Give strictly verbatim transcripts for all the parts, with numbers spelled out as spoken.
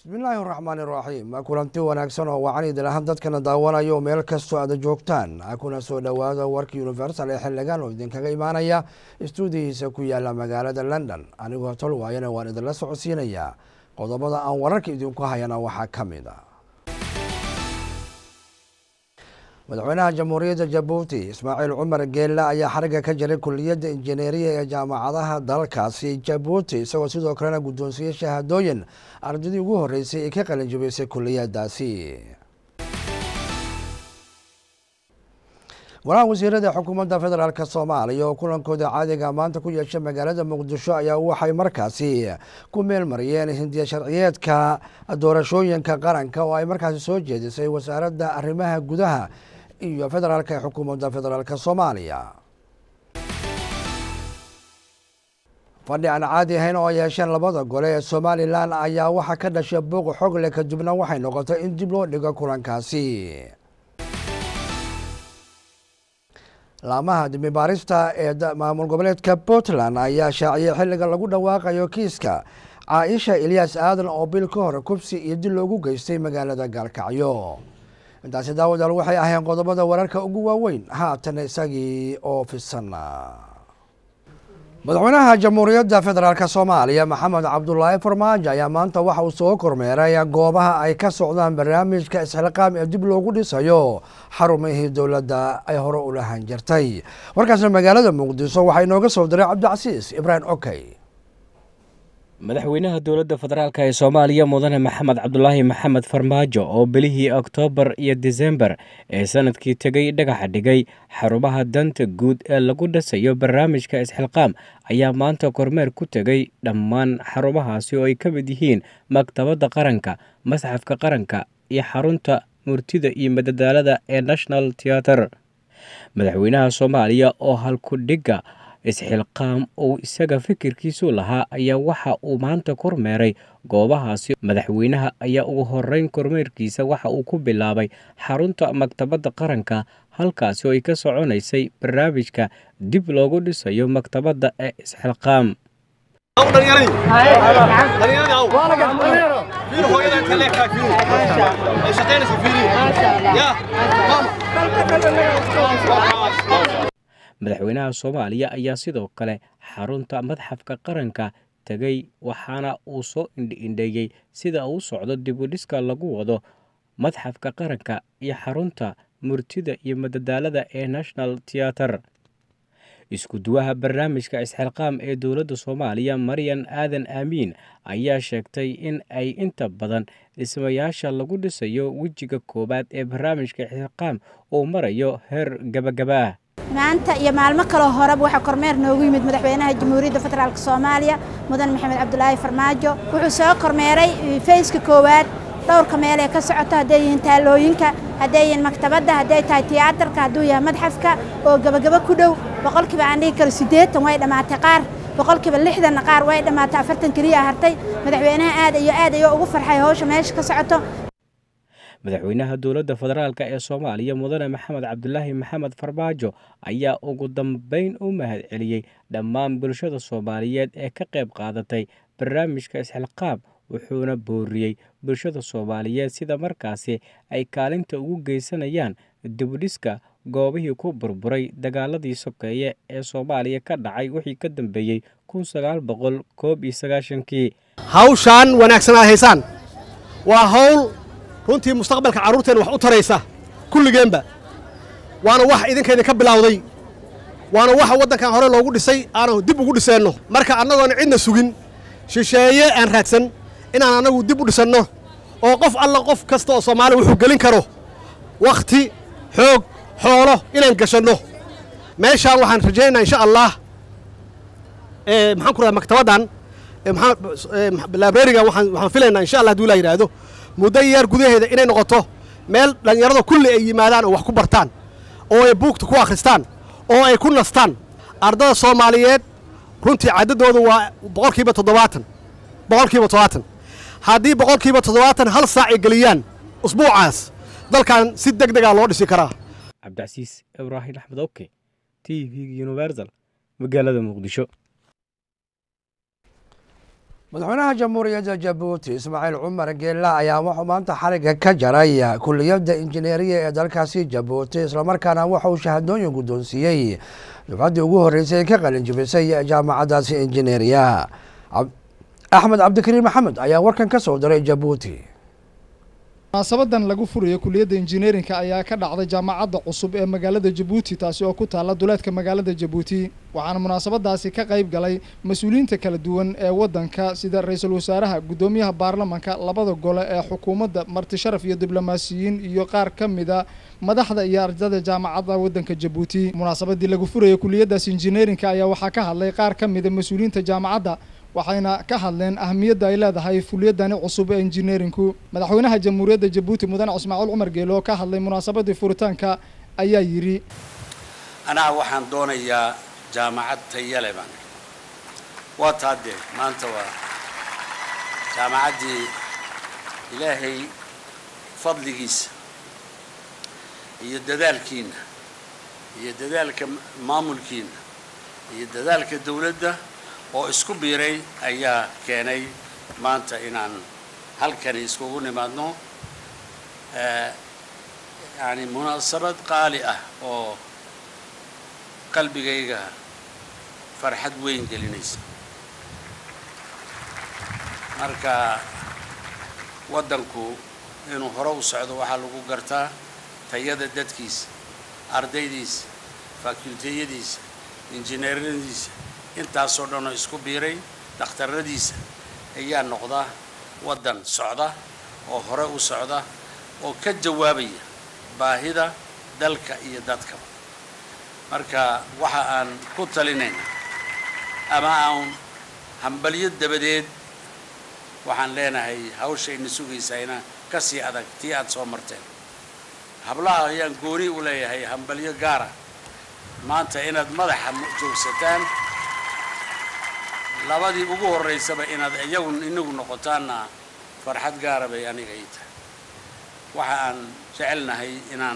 بسم الله الرحمن الرحيم ما كلنتي wanaagsan oo wacan idin dadkana daawanayo meel kasto aad joogtaan akuna soo dhawaada warka Universal ee xiligan oo idin kaga imaanaya stuudiyiisa ku yaala magaalada London anigoo tol waayana waan idin la socodsiinaya qodobada aan wararka idin ku hayana waxa kamid ah madaxweynaha jamhuuriyadda Djibouti Ismaaciil Cumar Geelle ayaa xariga ka jiray kulliyadda injineeriya ee jaamacadaha dalkaasi Djibouti isagoo sidoo kalena guddoonsiye shahaadooyin ardayda ugu horeysay ee ka qalin jabisay kulliyadaasi Waraha wasiirada xukuumadda federaalka Soomaaliya oo kulankooda caadiga maanta ku yeeshay magaalada Muqdisho ayaa waxay markaasi ku meel mariyeen hindiya sharciyeedka doorashooyinka qaranka oo ay markaasi soo jeedisay wasaaradda arrimaha gudaha iyo federaalka xukuumadda federaalka Soomaaliya fadhi aan caadi ahayn oo yeesheen labada gole ee Somaliland ayaa waxa ka dhashay buuq xog leh kadibna waxay noqotay in dib loo dhigo kulankaasi laamaha dib baarista ee maamul goboleedka Puntland ayaa shaaciyay xilliga lagu dhawaaqayo kiiska Aisha Ilyas Aadan oo bil ka hor kubsi iyo dil loogu geystay magaalada Galkacyo intaasi daawadayaal waxay ahaayeen qodobada wararka ugu waaweyn haatan isagii oo fisana madaxweynaha jamhuuriyadda federaalka Soomaaliya Maxamed Cabdullaahi Farmaajo ayaa maanta waxa uu soo kormeeray goobaha ay ka socdaan barnaamijka isxilqaam ee dib loogu dhisayo xarumihii dowladda ay hore u lahaan jirtay warkaasna magaalada Muqdisho waxay inooga soo diray Cabdicasiis Ibrahim Okay madaxweynaha dowladda federaalka ee Soomaaliya mudane Maxamed Cabdullaahi Maxamed Farmaajo oo bilihii Oktoobar iyo December ee sanadkii tagay dhagax dhigay xarumaha danta guud ee lagu dhisayo barnaamijka isxilqaam ayaa maanta kormeer ku tagay dhammaan xarumahaasi oo ay ka mid yihiin maktabadda qaranka masxafka qaranka iyo xarunta murtida iyo madadaalada ee National Theatre madaxweynaha Soomaaliya oo halku dhiga isxilqaam oo isaga fikirkiisu lahaa ayaa waxa uu maanta kormeeray goobahaasi madaxweynaha ayaa ugu horeyn kormeerkiisa waxa uu ku bilaabay xarunta maktabadda qaranka halkaasi oo ay ka soconaysay barnaamijka dib loogu dhisayo maktabadda ee isxilqaam madaxweynaha Soomaaliya ayaa sidoo kale xarunta madxafka qaranka tagay waxaana uu soo indhi-indheeyay sida uu socdo dib u dhiska lagu wado madxafka qaranka iyo xarunta murtida iyo madadaalada ee National Theatre isku duwaha barnaamijka isxilqaam ee dowladda Soomaaliya Maryan Aadan Amiin ayaa sheegtay in ay inta badan dhismayaasha lagu dhisayo wejiga koobaad ee barnaamijka isxilqaam uu marayo heer gabagaba maanta iyo maalmo kale hore waxa kormeer noogu yimid madaxweynaha jamhuuriyadda federaalka Soomaaliya mudane Maxamed Cabdullaahi Farmaajo wuxuu soo kormeeray fayska koowaad dhowrka meel ee ka socota hadeeyeen taalooyinka hadeeyeen maktabadda hadeey tahay tiyaatarka haduu yahay madxafka oo gabagaba ku dhow boqolkiiba aan dhigi karo siddeetan way dhamaatay qaar boqolkiiba lixdan qaar way dhamaatay afartan kaliya hartay madaxweynaha aad iyo aad ayuu ugu farxay hawsha meesha ka socoto madaxweynaha dowladda federaalka ee Soomaaliya mudane Maxamed Cabdullaahi Maxamed Farmaajo ayaa ugu dambeyn u mahad celiyay dhammaan bulshada Soomaaliyeed ee ka qayb qaadatay barnaamijka isxilqaam wuxuuna booriyay bulshada Soomaaliyeed sida markaasi ay kaalinta ugu geysanayaan dib u dhiska goobihii ku burburay dagaaladii sokeeye ee Soomaaliya ka dhacay wixii ka dambeeyay kun sagaal boqol koob iyo sagaashan-kii hawshan wanaagsan ay haysan waa hawl runtii mustaqbalka caruurteen wax u taraysa kulligeenba waana wax idinkeena ka bilowday waana wax waddankan hore loogu dhisay aanu dib ugu dhiseenno marka annagoona cidna sugin shisheeye aan raadsan inaan annagu dib u dhisanno oo qof alla qof kasta oo Soomaali wuxuu gelin karo waqti xoog xoolo inaan gashanno meeshaan waxaan rajaynaynaa insha Allah ee maxaan ku raadin maktabaddan ee maxaa library-ga waxaan waxaan filaynaa insha Allah haduu la yiraahdo muddo yar gudaheeda inay noqoto meel dhalinyarada kulli ay yimaadaan oo wax ku bartaan oo ay buugta ku akhristaan oo ay ku nastaan ardada Soomaaliyeed runtii cadadoodu waa boqolkiiba toddobaatan boqolkiiba toddobaatan haddii boqolkiiba toddobaatan hal saac ay geliyaan usbuucaas dalkan si degdeg ah loo dhisi karaa Cabdicasiis Ibrahim Axmed Okay T V Universal magaalada Muqdisho madaxweynaha jamhuuriyadda Jabuuti Ismaaciil Cumar Geelle ayaa wuxuu maanta xariga ka jaray kulliyadda injineeriya ee dalkaasi Jabuuti isla markaana waxa uu shahaadooyin guddoonsiiyay dufcaddii ugu horeysay ka qalin jabisay jaamacaddaasi injineeriya. Axmed Cabdikariim Maxamed ayaa warkan ka soo diray Jabuuti. munaasabadan lagu furayo kulliyadda injineerinka ayaa ka dhacday jaamacadda cusub ee magaalada Jabuuti taasi oo ku taala duleedka magaalada Jabuuti waxaana munaasabadaasi ka qayb galay mas'uuliyiinta kala duwan ee wadanka sida ra'iisul wasaaraha gudoomiyaha baarlamaanka labada gole ee xukuumadda marti sharaf iyo diblomaasiyiin iyo qaar ka mid ah madaxda iyo ardayda jaamacadda wadanka Jabuuti. munaasabadii lagu furayo kulliyaddaas injineerinka ayaa waxaa ka hadlay qaar ka mid ah mas'uuliyiinta jaamacadda waxayna ka hadleen ahmiyadda ay leedahay kulliyaddan cusub ee injineerinku. madaxweynaha jamhuuriyadda Jabuuti mudane Ismaaciil Cumar Geelle oo ka hadlay munaasabadii furitaanka ayaa yiri ana waxaan doonayaa jaamacad tayo leh baan waa taade maanta waa jaamacaddii ilaahay fadligiisa iyo dadaalkiina iyo dadaalka maamulkiina iyo dadaalka dawladda oo isku biiray ayaa keenay maanta inaan halkan iskugu nimaadno ee yani munaasabad qaali ah oo qalbigayga farxad weyn gelinaysa. marka wadanku inuu hore u socdo waxa lagu gartaa tayada dadkiisa, ardaydiisa, fakultiyadiisa, injineeradiisa intaasoo dhan oo isku biiray dhakhtaradiisa ayaa noqda wadan socda oo hore u socda oo ka jawaabaya baahida dalka iyo dadka. marka waxa aan ku talinayna ama aan hambalyo dabadeed waxaan leenahay hawshayna sugaysaa ka sii adag tii aad soo marteen. hablaha ayaan gooni u leeyahay hambalyo gaara maanta inaad madaxa joogsataan labadii ugu horeysaba inaad iyagu inagu noqotaana farxad gaar ah bay aniga ii tahay. waxa aan jecelnahay inaan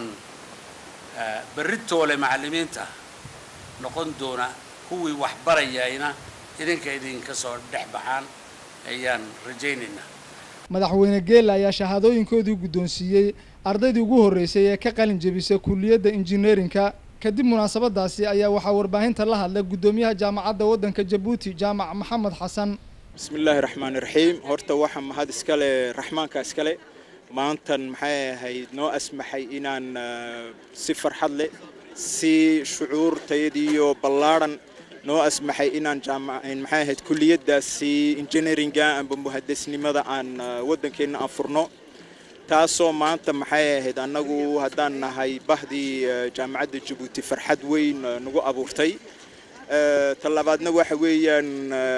baritoole macallimiinta noqon doona kuwii wax barayayna idinka idinka soo dhex baxaan ayaan rajaynaynaa. madaxweyne Geelle ayaa shahaadooyinkoodii guddoonsiiyay ardaydii ugu horeysay ee ka qalin jabisay kulliyadda injineerinka. kadib munaasabadaasi ayaa waxaa warbaahinta la hadlay gudoomiyaha jaamacadda wadanka Jabuuti jaamac Maxamed Xasan. bismillaahir rahmaanir rahiim. horta waxa mahad iskale raxmaanka iskale maantan maxay ahayd noo asmaxay inaan si farxad leh si shucuur tayadiyo ballaaran noo asmaxay inaan jaamacad maxay ahayd kulliyaddaasi injineeringa amba muhandisnimada aan wadankeena aan furno taasoo maanta maxay ahayd annagu haddaan nahay bahdii jaamacadda Jabuuti farxad weyn nagu abuurtay. talabaadna waxa weeyaan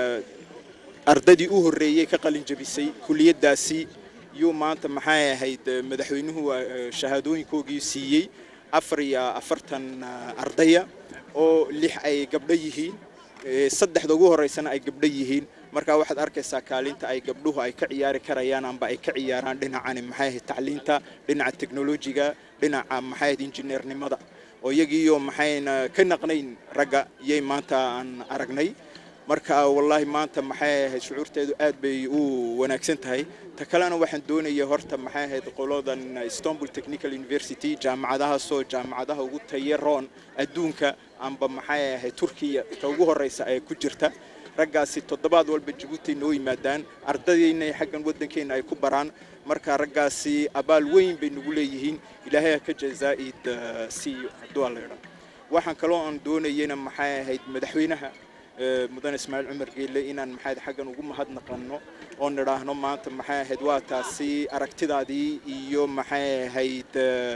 ardaydii u horeeyay ka qalin jabisay kulliyaddaasi iyo maanta maxay ahayd madaxweynuhu shahaadooyinkoodii siiyay afar iyo afartan ardaya oo lix ay gabdho yihiin saddexda ugu horeysana ay gabdho yihiin. marka waxaad arkaysaa kaalinta ay gabdhuhu ay ka ciyaari karayaan amba ay ka ciyaaraan dhinacan maxay ahayd tacliinta, dhinaca teknolojiga, dhinaca maxay ahayd injineernimada oo iyagiyo maxayna ka naqnayn ragga yay maanta aan aragnay. marka wallahi maanta maxay ahayd shucuurteedu aad bay u wanaagsan tahay. ta kalena waxaan doonayaa horta maxay ahayd qolodan Istanbul Technical University jaamacadaha soo jaamacadaha ugu tayaroon adduunka amba maxay ahayd Turkiya ta ugu horeysa ay ku jirta. raggaasi toddobaad walba Jabuuti noo yimaadaan ardaydeena xaggan wadankeena ay ku baraan. marka raggaasi abaal weyn bay nagu leeyihiin ilaahay ka jazaa'id si doollar. waxaan kaloo aan doonayna maxay ahayd madaxweynaha mudane Ismaaciil Cumar Geelle inaan maxay xaggan ugu mahadnaqano oo niraahno maanta maxay ahayd waa taasi aragtidaadii iyo maxay ahayd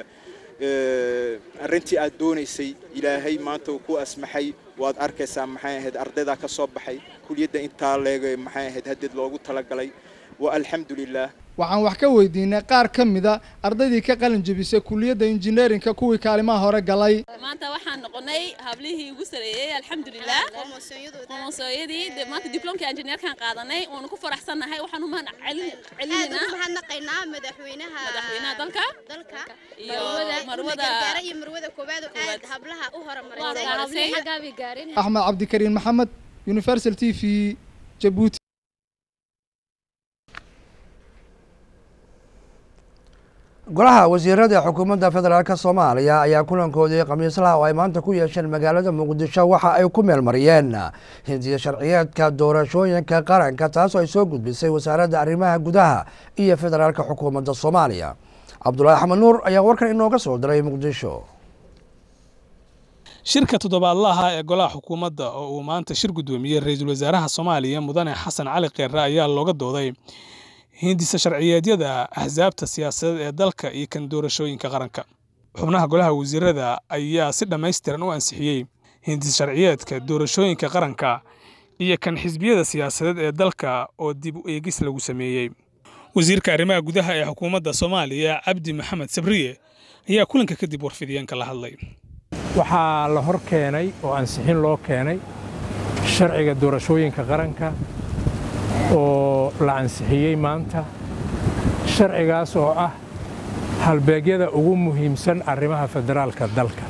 arrintii aad doonaysay ilaahay maanta uu ku asmaxay. waad arkaysaa maxay ahayd ardayda ka soo baxay kulliyadda inta leegay maxay ahayd hadid loogu talagalay wa alxamdulillah. waxaan wax ka weydiinay qaar ka mid ah ardaydii ka qalin jabisay kulliyadda injineerinka kuwii kaalimaha hore galay. maanta waxaan noqonay hablihii ugu sareeyay alxamdulillah qoomsooyadii maanta diplomka injineerkan qaadanay oon ku faraxsanahay. waxaan u mahad celinaa waxaan naqaynaa madaxweynaha madaxweynaha dalka dalka iyo marwada iyo marwada koobaad oo aad hablaha u horumarisay. Axmed Cabdikariim Maxamed Universal T V Jabuuti. golaha wasiirada xukuumadda federaalk Soomaaliya ayaa kulankoodii khamiislaha oo ay maanta ku yeesheen magaalada Muqdisho waxa ay ku meelmariyeen hindiya sharciyeedka doorashooyinka qaranka taas oo ay soo gudbisay wasaaradda arrimaha gudaha iyo federaalka xukuumadda Soomaaliya. Cabdullaahi Axmed Nuur ayaa warkan inooga soo diray Muqdisho. shirka toddobaadlaha ee golaha xukuumadda oo uu maanta shir gudoomiyay ra'iisul wasaaraha Soomaaliya Mudane Xasan Cali Kheyre ayaa looga dooday hindisa sharciyeedyada ahzaabta siyaasadeed ee dalka iyo kan doorashooyinka qaranka. xubnaha golaha wasiirada ayaa si dhammaystiran u ansixiyay hindisa sharciyeedka doorashooyinka qaranka iyo kan xisbiyada siyaasadeed ee dalka oo dib u eegis lagu sameeyay. wasiirka arrimaha gudaha ee xukuumadda Soomaaliya Cabdi Maxamed Sabriye ayaa kulanka kadib warfidiyeenka la hadlay. waxaa la hor keenay oo ansixin loo keenay sharciga doorashooyinka qaranka oo la ansixiyey maanta. sharcigaas oo ah halbeegyada ugu muhiimsan arrimaha federaalka dalka.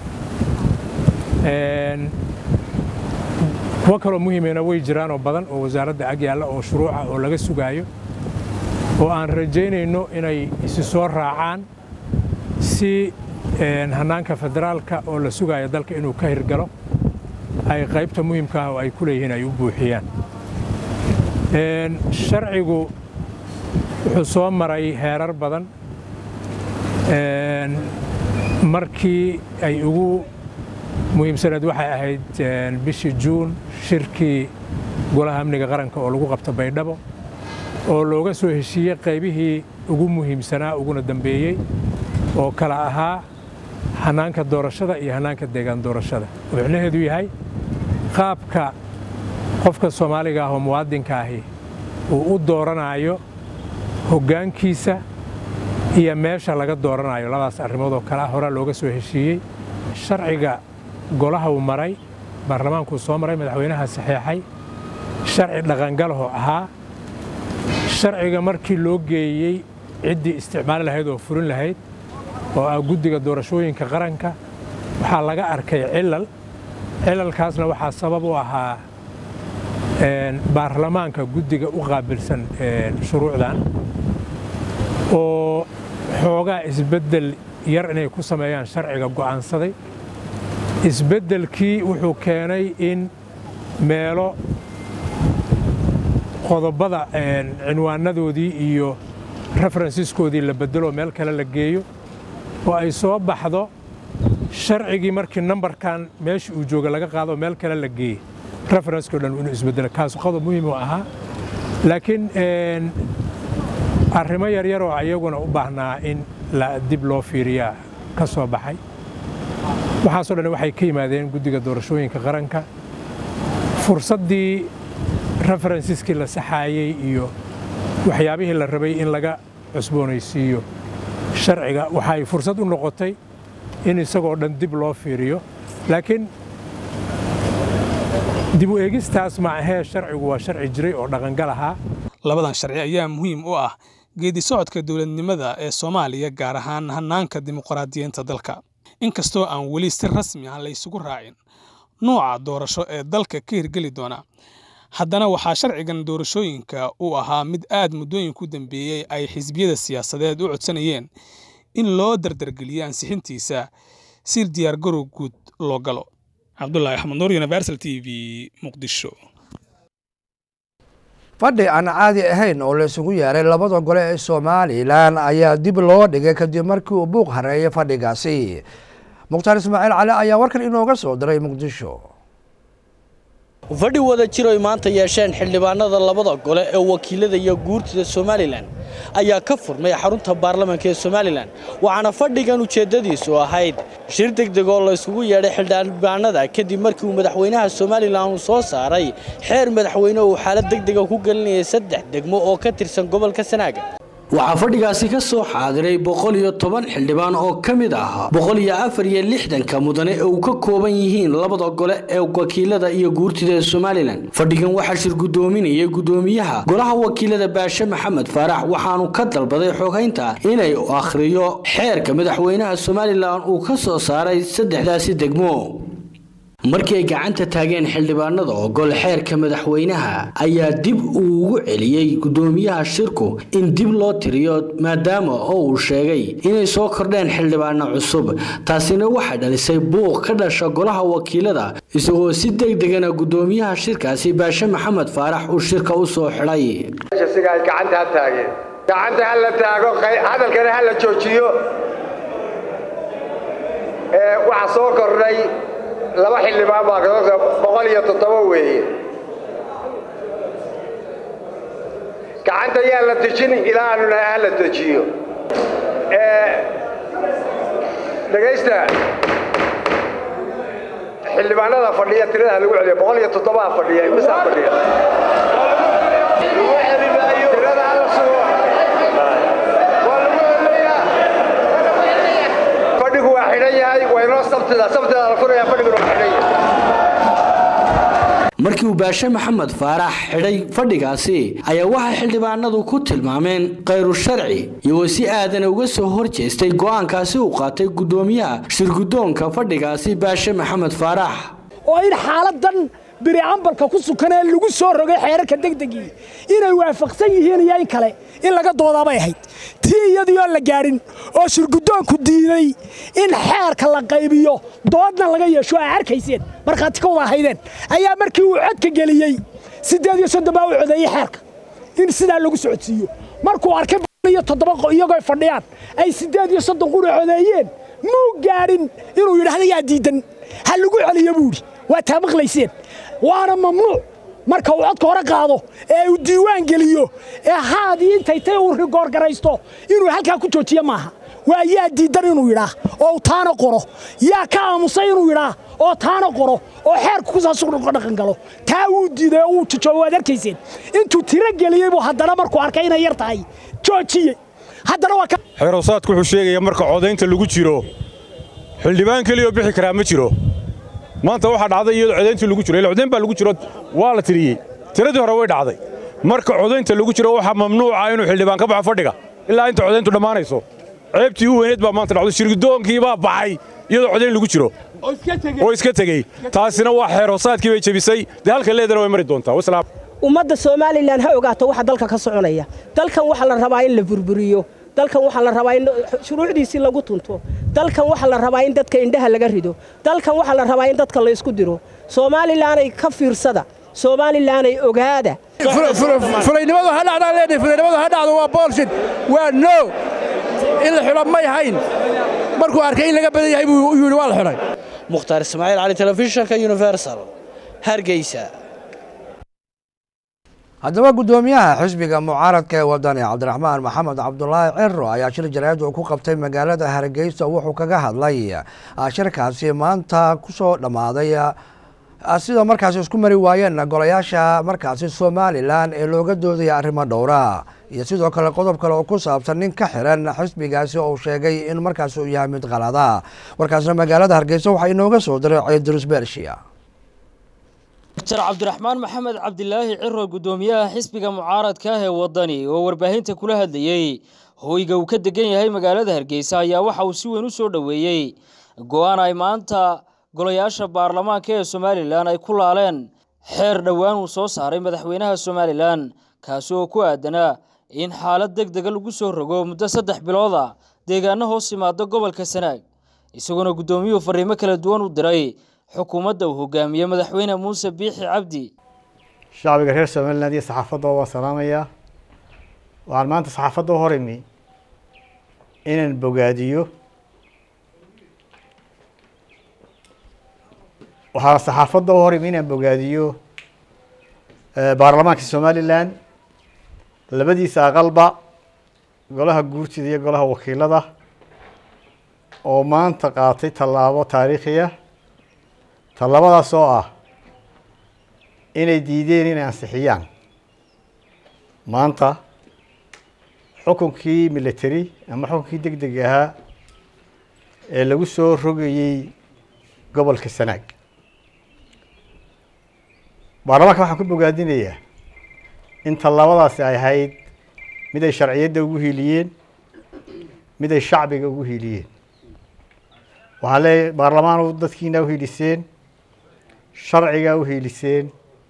kuwa kaloo muhiimena way jiraan oo badan oo wasaaradda ag yaalla oo shuruuca oo laga sugaayo oo aan rajaynayno inay isi soo raacaan si hannaanka federaalka oo la sugayo dalka inuu ka hirgalo ay qaybta muhiimka ah oo ay ku leeyihiin ay u buuxiyaan. sharcigu wuxuu soo maray heerar badan. markii ay ugu muhiimsaneed waxay ahayd bishii Juun shirkii golaha amniga qaranka oo lagu qabto Baydhabo oo looga soo heshiiyey qaybihii ugu muhiimsanaa uguna dambeeyey oo kala ahaa hannaanka doorashada iyo hannaanka deegaan doorashada. wuxuunaheedu yahay qaabka qofka Soomaaliga ah oo muwaadinka ahi uu u dooranayo hoggaankiisa iyo meesha laga dooranayo labadaas arrimood oo kala hore looga soo heshiiyey. sharciga golaha uu maray baarlamaanku soo maray madaxweynaha saxeexay sharci dhaqangalho ahaa. sharciga markii loo geeyey ciddii isticmaali lahayd oo furin lahayd oo ah guddiga doorashooyinka qaranka waxaa laga arkay cilal cilalkaasna waxaa sabab u ahaa baarlamaanka guddiga u qaabilsan shuruucdan oo xoogaa isbeddel yar inay ku sameeyaan sharciga go'aansaday. isbeddelkii wuxuu keenay in meelo qodobada cinwaanadoodii iyo referenceskoodii la beddelo meel kale la geeyo oo ay soo baxdo sharcigii markii nambarkan meesha uu jooga laga qaado meel kale la geeyey referenceko dhan inuu isbeddelo kaas qodob muhiim u ahaa. laakiin arrimo yaryar oo ayaguna u baahnaa in la dib loo fiiriyaa ka soo baxay. waxaasoo dhan waxay ka yimaadeen guddiga doorashooyinka qaranka. fursaddii referenceskii la saxaayey iyo waxyaabihii la rabay in laga cusboonaysiiyo sharciga waxay fursad u noqotay in isagoo dhan dib loo fiiriyo. laakiin dib u eegistaas ma ahee sharcigu waa sharci jiray oo dhaqangal ahaa. labadan sharci ayaa muhiim u ah geedi socodka dowladnimada ee Soomaaliya gaar ahaan hannaanka dimuqraadiyiinta dalka. inkastoo aan weli si rasmi ah la isugu raacin nooca doorasho ee dalka ka hirgeli doona, haddana waxaa sharcigan doorashooyinka uu ahaa mid aad muddooyin ku dambeeyey ay xisbiyada siyaasadeed u codsanayeen in loo dardargeliyo ansixintiisa si diyaargarow guud loo galo. Cabdullaahi Axmed Nuur, Universal T V, Muqdisho. fadhi aan caadi ahayn oo la isugu yeeray labada gole ee Soomaaliland ayaa dib loo dhigay kadib markii uu buuq hareeyay fadhigaasi. Muqtaar Ismaaciil Cali ayaa warkan inooga soo diray Muqdisho. fadhi wada jiro ay maanta yeesheen xildhibaanada labada gole ee wakiilada iyo guurtida Soomaaliland ayaa ka furmay xarunta baarlamaanka ee Soomaaliland waxaana fadhigan ujeedadiisu ahayd shir degdeg oo la isugu yeedhay xildhibaanada kadib markii uu madaxweynaha Soomaaliland uu soo saaray xeer madaxweyne uu xaalad degdeg ah ku galinayay saddex degmo oo ka tirsan gobolka Sanaaga. waxaa fadhigaasi ka soo xaadiray boqol iyo toban xildhibaan oo ka mid ah boqol iyo afar iyo lixdan ka mudane ee uu ka kooban yihiin labada gole ee wakiilada iyo guurtida Soomaaliland. fadhigan waxaa shir gudoominayay gudoomiyaha golaha wakiilada Baashe Maxamed Faarax waxaanu ka dalbaday xogeynta inay u akhriyo xeerka madaxweynaha Soomaaliland uu ka soo saaray saddexdaasi degmo. markii ay gacanta taageen xildhibaanada oo gol xeerka madaxweynaha ayaa dib uu ugu celiyay gudoomiyaha shirku in dib loo tiriyo maadaama uu sheegay inay soo kordheen xildhibaano cusub taasina waxay dhalisay buuq ka dhasha golaha wakiilada isagoo si degdegana gudoomiyaha shirkaasi Baashe Maxamed Faarax uu shirka u soo xiray shirka gacanta taageen gacanta hal la taago hadalkana hal la joojiyo ee waxa soo kordhay laba xildhibaan baa ka boqol iyo toddoba weeye gacanta yaa la dejin ilaa aanu la dejiyo ee dhageysta xildhibaanada fadhiya tirada lagu celiyo boqol iyo toddoba fadhiya imisa fadhiya tirada la soo fadhigu waa xidhan yahay waa inoo sabtida sabtida la furaya fadhigu waa xidhan yahay markii uu Baashe Maxamed Faarax xidhay fadhigaasi ayaa waxa xildhibaanadu ku tilmaameen qayru sharci iyo si aadan uga soo horjeestay go'aankaasi uu qaatay gudoomiyaha shirgudoonka fadhigaasi Baashe Maxamed Faarax oo in xaaladan biri ambalka ku sukanay lagu soo rogay xeerarka degdegii inay waafaqsan yihiin iyo in kale in laga doodaabay ahayd tii iyadoo la gaarin oo shirgudoonku diiday in xeerka la qaybiyo doodna laga yeesho ay arkayseen markaad ka wada haydeen ayaa markii uu codka geliyay sideed iyo soddon baa u codeeyay xeerka in sidaa lagu socodsiiyo markuu arkay iyo toddoba iyagoo fadhiyaan ay sideed iyo soddon qura codeeyeen muu gaarin inuu yiraahdo yaa diidan hal lagu celiyo buuri waa taabaqlayseen waana mamnuuc marka uu codka hore qaado ee uu diiwaan geliyo ee haadii intay tay uu rigoor garaysto inuu halka ku joojiyo maaha waa yaa diidan inuu yiraahdo oo taana qoro yaa ka aamusay inuu yiraahdo oo taana qoro oo xeerku ku saasuq dhaqan galo taa uu diiday oo uu joojiyo arkayseen intuu tiro geliyay buu haddana markuu arkay inay yar tahay joojiyay haddana waa xeeroosaadku wuxuu sheegaya marka codaynta lagu jiro xildhibaan kaliya oo bixi karaa ma jiro maanta waxa dhacday iyadoo codaynta lagu jiro codayn baa lagu jiro waa la tiriyay tiradii hore way dhacday marka codaynta lagu jiro waxa mamnuuc ah inuu xildhibaan ka baxo fadhiga ilaa inta codayntu dhamaanayso ceebtii u weyneed baa maanta dhacday shirgudoonkii baa baxay iyadoo codayn lagu jiro oo iska tagay taasina waa xeeroosaadkii bay jabisay halka leedana way mari doontaa wasalaam ummadda Soomaaliland ha ogaato waxa dalka ka soconaya dalkan waxa la rabaa in la burburiyo dalkan waxa la rabaa in shuruucdiisi lagu tunto dalkan waxa la rabaa in dadka indhaha laga rido dalkan waxa la rabaa in dadka la isku diro Soomaaliland ay ka fiirsada Soomaaliland ay ogaada fulaynimadu ha dhacdaan leedahay fulaynimadu ha dhacdo waa bullshit waa no in la xiro may hayn markuu arkay in laga badan yahay buu yiri waa la xiray Mukhtaar Ismaaciil Ali telefishinka Universal Hargeysa haddaba gudoomiyaha xisbiga mucaaradka ee wadani Cabdiraxmaan Maxamed Cabdullaahi Cirro ayaa shir jaraa'id uu ku qabtay magaalada Hargeysa wuxuu kaga hadlay shirkaasi maanta ku soo dhamaaday sida markaas isku mari waayeen golayaasha markaasi Somaliland ee looga dooday arrimo dhowr ah iyo sidoo kale qodob kale oo ku saabsan nin ka xiran xisbigaasi oo sheegay in markaas uu yahay mid qalad ah warkaasna magaalada Hargeysa waxa inooga soo diray Idris Bershiya Dr Cabdiraxmaan Maxamed Cabdullaahi Cirro gudoomiyaha xisbiga mucaaradka ah ee wadani oo warbaahinta kula hadlayay hooyga uu ka degan yahay magaalada Hargeysa ayaa waxa uu si weyn u soo dhaweeyay go'aan ay maanta golayaasha baarlamaanka ee Somaliland ay ku laaleen xeer dhawaan uu soo saaray madaxweynaha Somaliland kaas oo ku aadanaa in xaalad degdeg ah lagu soo rogo muddo saddex bilood ah deegaano hoos yimaado gobolka Sanaag isagoo gudoomiyuhu fariimo kala duwan u diray xukuumadda uu hogaamiyo madaxweyne Muuse Biixi Cabdi shacbiga reer Somaliland iyo saxaafadda waa salaamaya waxaan maanta saxaafadda horimi inaan bogaadiyo waxaa saxaafadda horimi inaan bogaadiyo baarlamaanka Somaliland labadiisa aqalba golaha guurtida iyo golaha wakiilada oo maanta qaatay tallaabo taariikhi ah talabadaas oo ah inay diideen inay ansixiyaan maanta xukunkii military ama xukunkii degdeg ahaa ee lagu soo rogayay gobolka Sanaag baarlamaanka waxaan ku bogaadinayaa in talabadaasi ay ahayd mid ay sharciyadda ugu hiiliyeen mid ay shacbiga ugu hiiliyeen waxaan leeyahay baarlamaanu dadkiina u hiiliseen sharcigaa u hiiliseen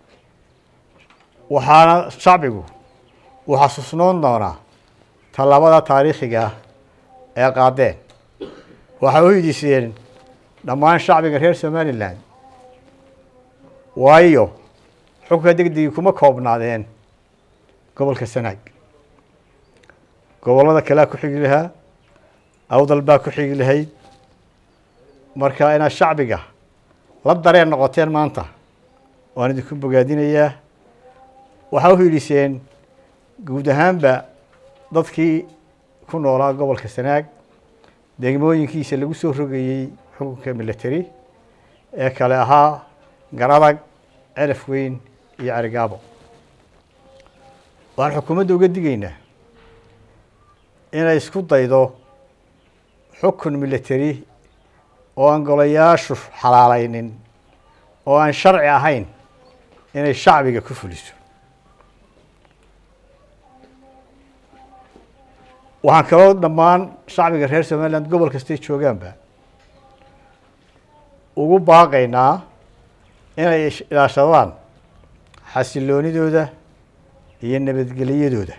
waxaana shacbigu uu xasuusnoon doonaa tallaabada taariikhiga ah ee qaadeen waxay u hiiliseen dhammaan shacbiga reer somalilan waayo xukunka degdegii kuma koobnaadeen gobolka sanaag gobollada kalea ku xigi lahaa awdal baa ku xigi lahayd marka inaad shacbiga la dareen noqoteen maanta waan idinku bogaadinayaa waxaa u hiiliseen guud ahaanba dadkii ku noolaa gobolka sanaag degmooyinkiisa lagu soo rogayey xukunka military ee kale ahaa garadag celaf weyn iyo carigaabo waxaan xukuumadda uga digaynaa inay isku daydo xukun military oo aan golayaashu xalaalaynin oo aan sharci ahayn inay shacbiga ku fuliso waxaan kaloo dhammaan shacbiga reer somaliland gobol kastay joogaanba ugu baaqaynaa inay ilaashadaan xasiloonidooda iyo nabadgelyadooda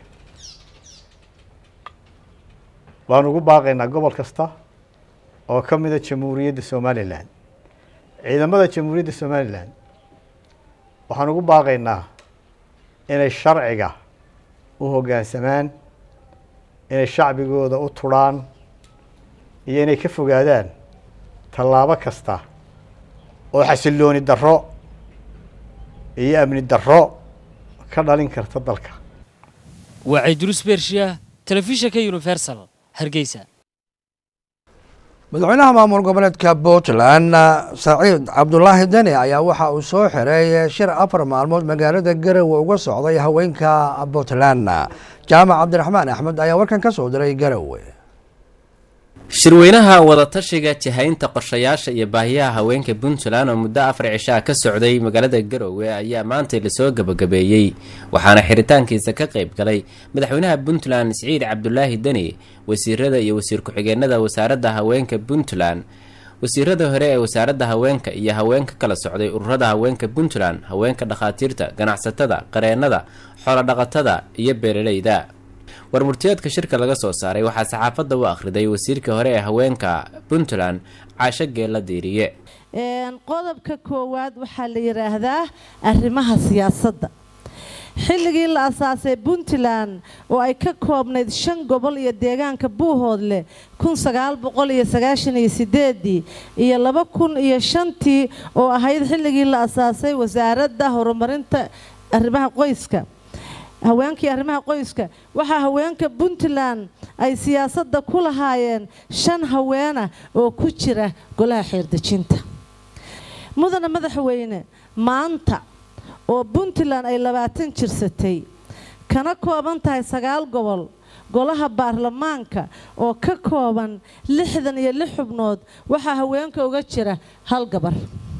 baan ugu baaqaynaa gobol kasta oo ka mida jamhuuriyadda somalilan ciidamada jamhuuriyadda somalilan waxaan ugu baaqaynaa inay sharciga u hoggaansamaan inay shacbigooda u tudhaan iyo inay ka fogaadaan tallaabo kasta oo xasilooni darro iyo amni darro ka dhalin karta dalka waa Idris Bershiya telefishinka Universal Hargeysa madaxweynaha maamul goboleedka Puntland Saciid Cabdullaahi Dani ayaa waxa uu soo xiray shir afar maalmood magaalada Garowe uga socday haweenka Puntland Jaamac Cabdiraxmaan Axmed ayaa warkan ka soo diray Garowe shirweynaha wadatashiga jihaynta qorshayaasha iyo baahiyaha haweenka Puntland oo muddo afar cisho ka socday magaalada Garowe ayaa maanta la soo gabagabeeyay waxaana xiritaankiisa ka qayb galay madaxweynaha Puntland Saciid Cabdullaahi Dani wasiirada iyo wasiir ku-xigeenada wasaaradda haweenka Puntland wasiirada hore ee wasaaradda haweenka iyo haweenka kala socday ururada haweenka Puntland haweenka dhaqaatiirta ganacsatada qareenada xoolo dhaqatada iyo beeraleyda warmurtiyeedka shirka laga soo saaray waxaa saxaafadda u akhriday wasiirka hore ee haweenka Puntland Caasha Geela Diiriye een qodobka koowaad waxaa la yiraahdaa arrimaha siyaasadda xilligii la asaasay Puntland oo ay ka koobnayd shan gobol iyo deegaanka Buuhoodle kun sagaal boqol iyo sagaashan iyo sideed iyo laba kun iyo shan oo ahayd xilligii la asaasay wasaaradda horumarinta arrimaha qoyska haweenkii arrimaha qoyska waxa haweenka Puntland ay siyaasadda ku lahaayeen shan haweena oo ku jira golaha xeerdejinta mudana madaxweyne maanta oo Puntland ay labaatan jirsatay kana kooban tahay sagaal gobol golaha baarlamaanka oo ka kooban lixdan iyo lix xubnood waxa haweenka uga jira hal gabar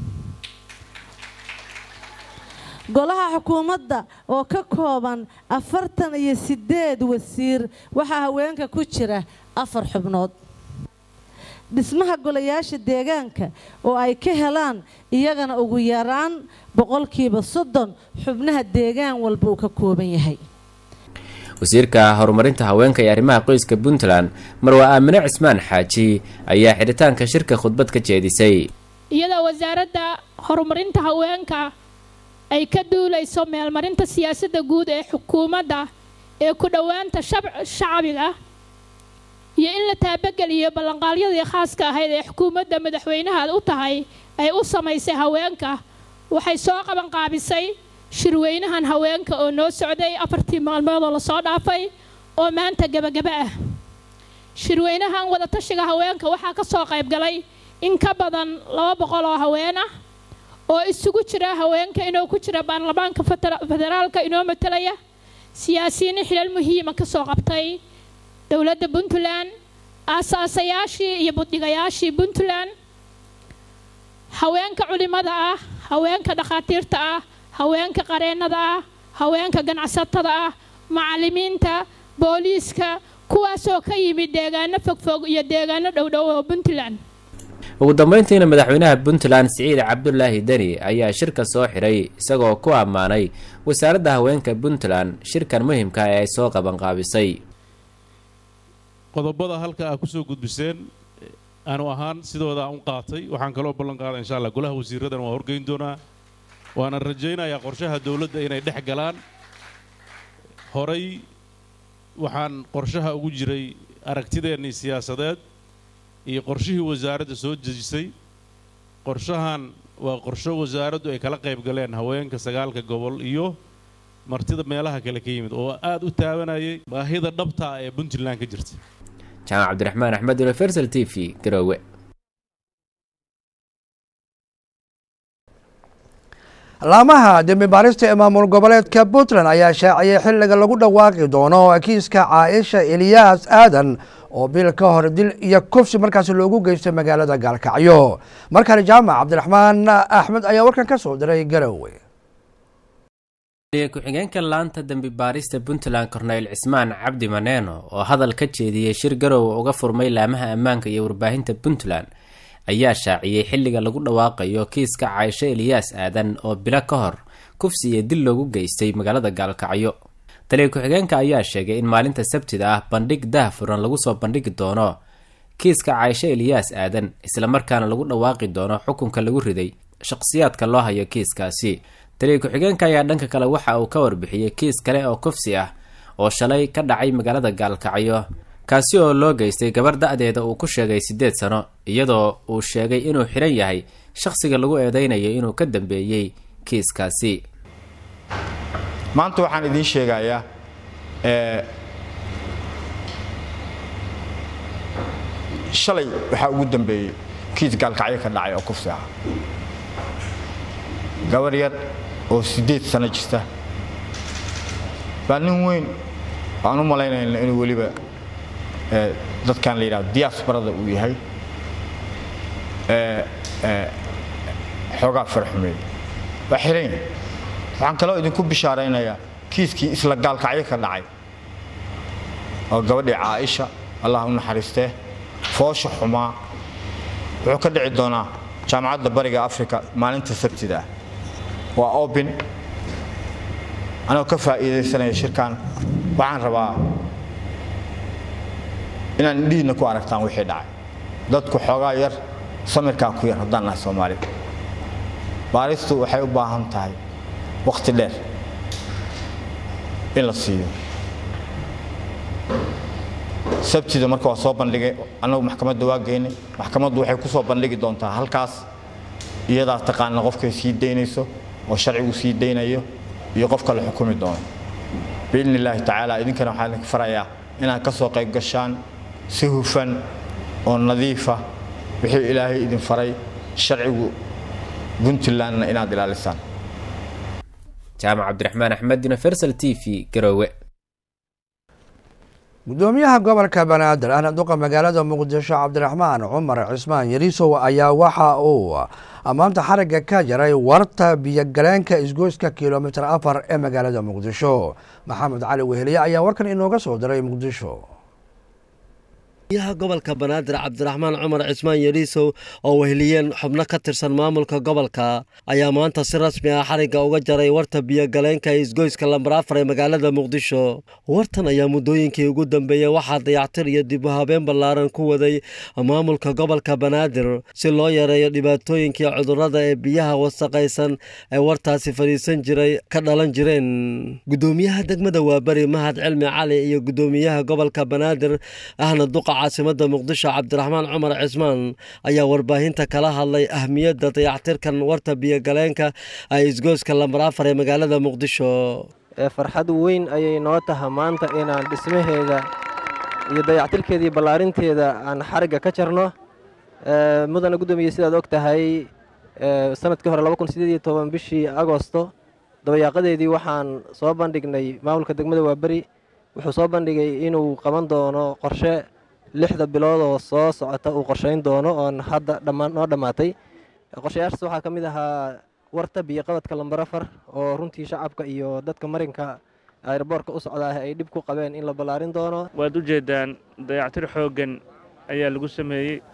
golaha xukuumadda oo ka kooban afartan iyo sideed wasiir waxa haweenka ku jira afar xubnood dhismaha golayaasha deegaanka oo ay ka helaan iyagana ugu yaraan boqolkiiba soddon xubnaha deegaan walba uu ka kooban yahay wasiirka horumarinta haweenka iyo arrimaha qoyska Puntland Marwa Aamine Cismaan Xaaji ayaa xiritaanka shirka khudbad ka jeedisay iyada wasaaradda horumarinta haweenka ay ka duulayso meelmarinta siyaasadda guud ee xukuumadda ee ku dhawaanta shacbiga iyo in la taabageliyo ballanqaadyadii khaaska ahayd ee xukuumadda madaxweynaha u tahay ay u samaysay haweenka waxay soo qaban qaabisay shirweynahan haweenka oo noo socday afartii maalmood oo la soo dhaafay oo maanta gabagaba ah shirweynahan wadatashiga haweenka waxaa ka soo qayb galay in ka badan laba boqol oo haween ah oo isugu jira haweenka inoo ku jira baarlamaanka federaalka inoo matalaya siyaasiyiin xilal muhiim ah ka soo qabtay dawladda Puntland asaasayaashii iyo buddigayaashii Puntland haweenka culimada ah haweenka dhaqaatiirta ah haweenka qareenada ah haweenka ganacsatada ah macallimiinta booliiska kuwaas oo ka yimid deegaano fogfog iyo deegaano dhowdhow oo Puntland ugu dambeyntiina madaxweynaha puntland siciid cabdulaahi deni ayaa shirka soo xiray isagoo ku ammaanay wasaaradda haweenka puntland shirkan muhiimka ee ay soo qabanqaabisay. qodobada halka ah kusoo gudbiseen aanu ahaan sidooda aan u qaatay waxaan kaloo ballan qaaday insha Allah golaha wasiiradan waa horgeyn doonaa waana rajaynayaa qorshaha dawladda inay dhex galaan. horay waxaan qorshaha ugu jiray aragtideennii siyaasadeed iyo qorshihii wasaaradda soo dejisay. qorshahan waa qorsho wasaaraddu ay kala qayb galeen haweenka sagaalka gobol iyo martida meelaha kale ka yimid oo aad u taabanayay baahida dhabta ah ee Puntland ka jirta. Jaamac Cabdiraxmaan Axmed, Universal T V, Garowe. laamaha dembi baarista ee maamul goboleedka Puntland ayaa shaaciyay xilliga lagu dhawaaqi doono kiiska Caaisha Ilyas Aadan oo bil ka hor dil iyo kufsi markaas loogu geystay magaalada Gaalkacyo. markale Jaamac Cabdiraxmaan Axmed ayaa warkan ka soo diray Garowe. ku-xigeenka laanta dembi baarista Puntland Cornel Cismaan Cabdi Maneeno oo hadal ka jeediyay shir Garowe uga furmay laamaha ammaanka iyo warbaahinta Puntland ayaa shaaciyay xilliga lagu dhawaaqayo kiiska Caaisha Ilyas Aadan oo bilo ka hor kufsi iyo dil loogu geystay magaalada Gaalkacyo. taliye ku-xigeenka ayaa sheegay in maalinta Sabtida ah bandhig daahfuran lagu soo bandhigi doono kiiska Caaisha Ilyas Aadan isla markaana lagu dhawaaqi doono xukunka lagu riday shakhsiyaadka loo hayo kiiskaasi. taliye ku-xigeenka ayaa dhanka kale waxa uu ka warbixiyay kiis kale oo kufsi ah oo shalay ka dhacay magaalada Gaalkacyo kaasi oo loo geystay gabar da'deeda uu ku sheegay sideed sano iyadoo uu sheegay inuu xiran yahay shakhsiga lagu eedeynayo inuu ka dambeeyay kiiskaasi. maanta waxaan idin sheegayaa ee shalay waxa ugu dambeeyay kiis Gaalkacyo ka dhacay oo kufsi ah gabar yar oo sideed sano jirta baa nin weyn aan u malaynayna inuu waliba ee dadkan la yiraahdo diasporada uu yahay ee ee xogaa farxumay waxireen waxaan kaloo idinku bishaaraynayaa kiiskii isla Gaalkacyo ka dhacay oo gabadhii Caaisha Allah u naxariistee foosho xumaa wuxuu ka dhici doonaa jaamacadda bariga Afrika maalinta Sabtida waa open anoo ka faa'iideysanaya shirkan waxaan rabaa inaan dhiina ku aragtaan wixii dhacay dadku xoogaa yar samirka ku yar haddaan nahay Soomaali baaristu waxay u baahan tahay waqti dheer in la siiyo. Sabtida marka waa soo bandhigay anagu maxkamadda waa geynay maxkamaddu waxay ku soo bandhigi doontaa halkaas iyada taqaan qofka sii deynayso oo sharcigu sii deynayo iyo qofka la xukumi doono biidni Ilaahi tacaala. idinkana waxaan idin farayaa inaad ka soo qayb gashaan si hufan oo nadiif ah wixii Ilaahay idin faray sharcigu Puntlandna inaad ilaalisaan. Jaamac Cabdiraxmaan Axmed, Universal T V, Garowe. gudoomiyaha gobolka Banaadir ahna duqa magaalada Muqdisho Cabdiraxmaan Cumar Cismaan Yariisow ayaa waxa uu amaanta xariga ka jaray warta biyo galeenka isgoyska kiiloomitir afar ee magaalada Muqdisho. Maxamed Cali Weheliye ayaa warkan inooga soo diray Muqdisho. gudoomiyaha gobolka Banaadir Cabdiraxmaan Cumar Cismaan Yariisow oo weheliyeen xubno ka tirsan maamulka gobolka ayaa maanta si rasmi ah xariga uga jaray warta biyo galeenka isgoyska lambar afar ee magaalada Muqdisho. wartan ayaa muddooyinkii ugu dambeeyay waxaa dayactir iyo dib u habeen ballaaran ku waday maamulka gobolka Banaadir si loo yareeyo dhibaatooyinkii cudurrada ee biyaha wasaqaysan ee wartaasi fariisan jiray ka dhalan jireen. gudoomiyaha degmada Waabari Mahad Cilmi Cali iyo gudoomiyaha gobolka Banaadir ahna duqa caasimada Muqdisho Cabdiraxmaan Cumar Cismaan ayaa warbaahinta kala hadlay ahmiyadda dayactirkan warta biyo galeenka ay isgoyska lambar afar ee magaalada Muqdisho. farxad weyn ayay noo tahay maanta inaan dhismaheeda iyo dayactirkeedii ballaarinteeda aan xariga ka jarno. mudana gudoomiye sidaad og tahay sanadkii hore laba kun siddeed iyo toban bishii Agoosto dabayaaqadeedii waxaan soo bandhignay maamulka degmada Waabari wuxuu soo bandhigay inuu qaban doono qorshe lixda bilood oo soo socota uu qorsheyn doono oon hadda dhammaan noo dhammaatay. qorshayaashaas waxaa ka mid ahaa warta biyo qabadka lambar afar oo runtii shacabka iyo dadka marinka airboorka u socdaa ay dhib ku qabeen in la ballaarin doono. waad u jeedaan dayactir xooggan ayaa lagu sameeyey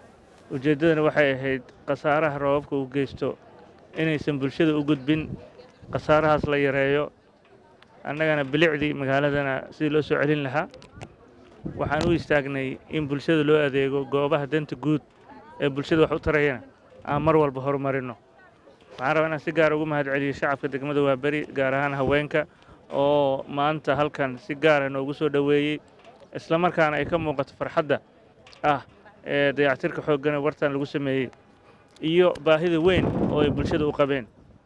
ujeeddadana waxay ahayd khasaaraha roobabka uu geysto inaysan bulshada u gudbin khasaarahaas la yareeyo annagana bilicdii magaaladana sidii loo soo celin lahaa waxaan u istaagnay in bulshada loo adeego goobaha danta guud ee bulshada wax u tarayana aan mar walba horumarino waxaan rabaa inaan si gaar ugu mahadceliyo shacabka degmada Waaberi gaar ahaan haweenka oo maanta halkan si gaar ah noogu soo dhaweeyey isla markaana ay ka muuqato farxadda ah ee dayactirka xooggan ee wartan lagu sameeyey iyo baahida weyn oo ay bulshada u qabeen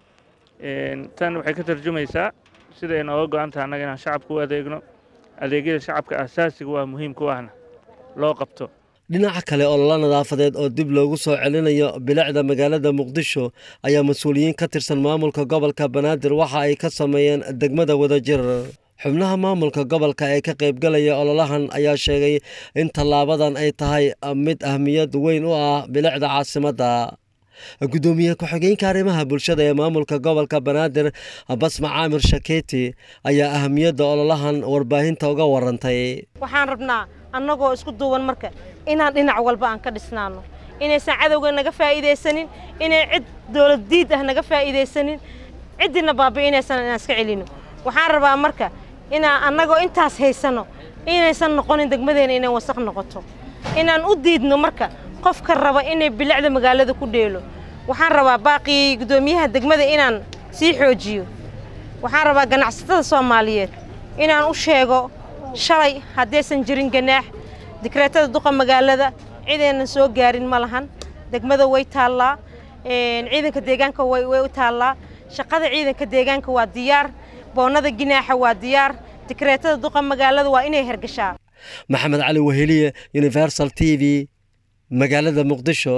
tan waxay ka tarjumaysaa sida ay nooga go'an tahay annaga inaan shacabka u adeegno adeegyada shacabka asaasiga waa muhiim ku ahna loo qabto dhinaca kale olole nadaafadeed oo dib loogu soo celinayo bilicda magaalada muqdisho ayaa mas-uuliyiin ka tirsan maamulka gobolka banaadir waxa ay ka sameeyeen degmada wadajir xubnaha maamulka gobolka ee ka qaybgalaya ololahan ayaa sheegay in tallaabadan ay tahay mid ahmiyad weyn u ah bilicda caasimadda gudoomiye ku-xigeenka arrimaha bulshada ee maamulka gobolka banaadir basma caamir shakeeti ayaa ahamiyadda ololahan warbaahinta uga warantay waxaan rabnaa annagoo isku duuban marka inaan dhinac walba aan ka dhisnaano inaysan cadowga naga faa'iidaysanin inay cid dowlad diid ah naga faa'iidaysanin ciddina baabi'inaysan inaan iska celino waxaan rabaa marka inaan annagoo intaas haysano inaysan noqonin degmadeena inay wasaq noqoto inaan u diidno marka qofka raba inay bilicda magaalada ku dheelo waxaan rabaa baaqii gudoomiyaha degmada inaan sii xoojiyo waxaan rabaa ganacsatada Soomaaliyeed inaan u sheego shalay haddaysan jirin ganaax dikreetada duqa magaalada ciidan soo gaarin ma lahan degmada way taallaa ciidanka deegaanka way way u taallaa shaqada ciidanka deegaanka waa diyaar boonada ginaaxa waa diyaar dikreetada duqa magaalada waa inay hergashaa maxamed cali waheliye Universal T V magaalada muqdisho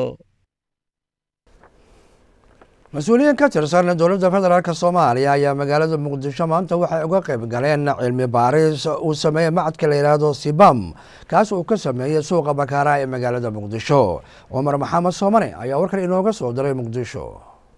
mas-uuliyiin ka tirsan dowladda federaalk Soomaaliya ayaa magaalada muqdisho maanta waxay uga qayb galeen cilmi baaris uu sameeyay macadka la yiraahdo Sibam kaas oo ka sameeyay suuqa Bakaaraha ee magaalada muqdisho Umar Maxamed Soomane ayaa warkan inooga soo diray muqdisho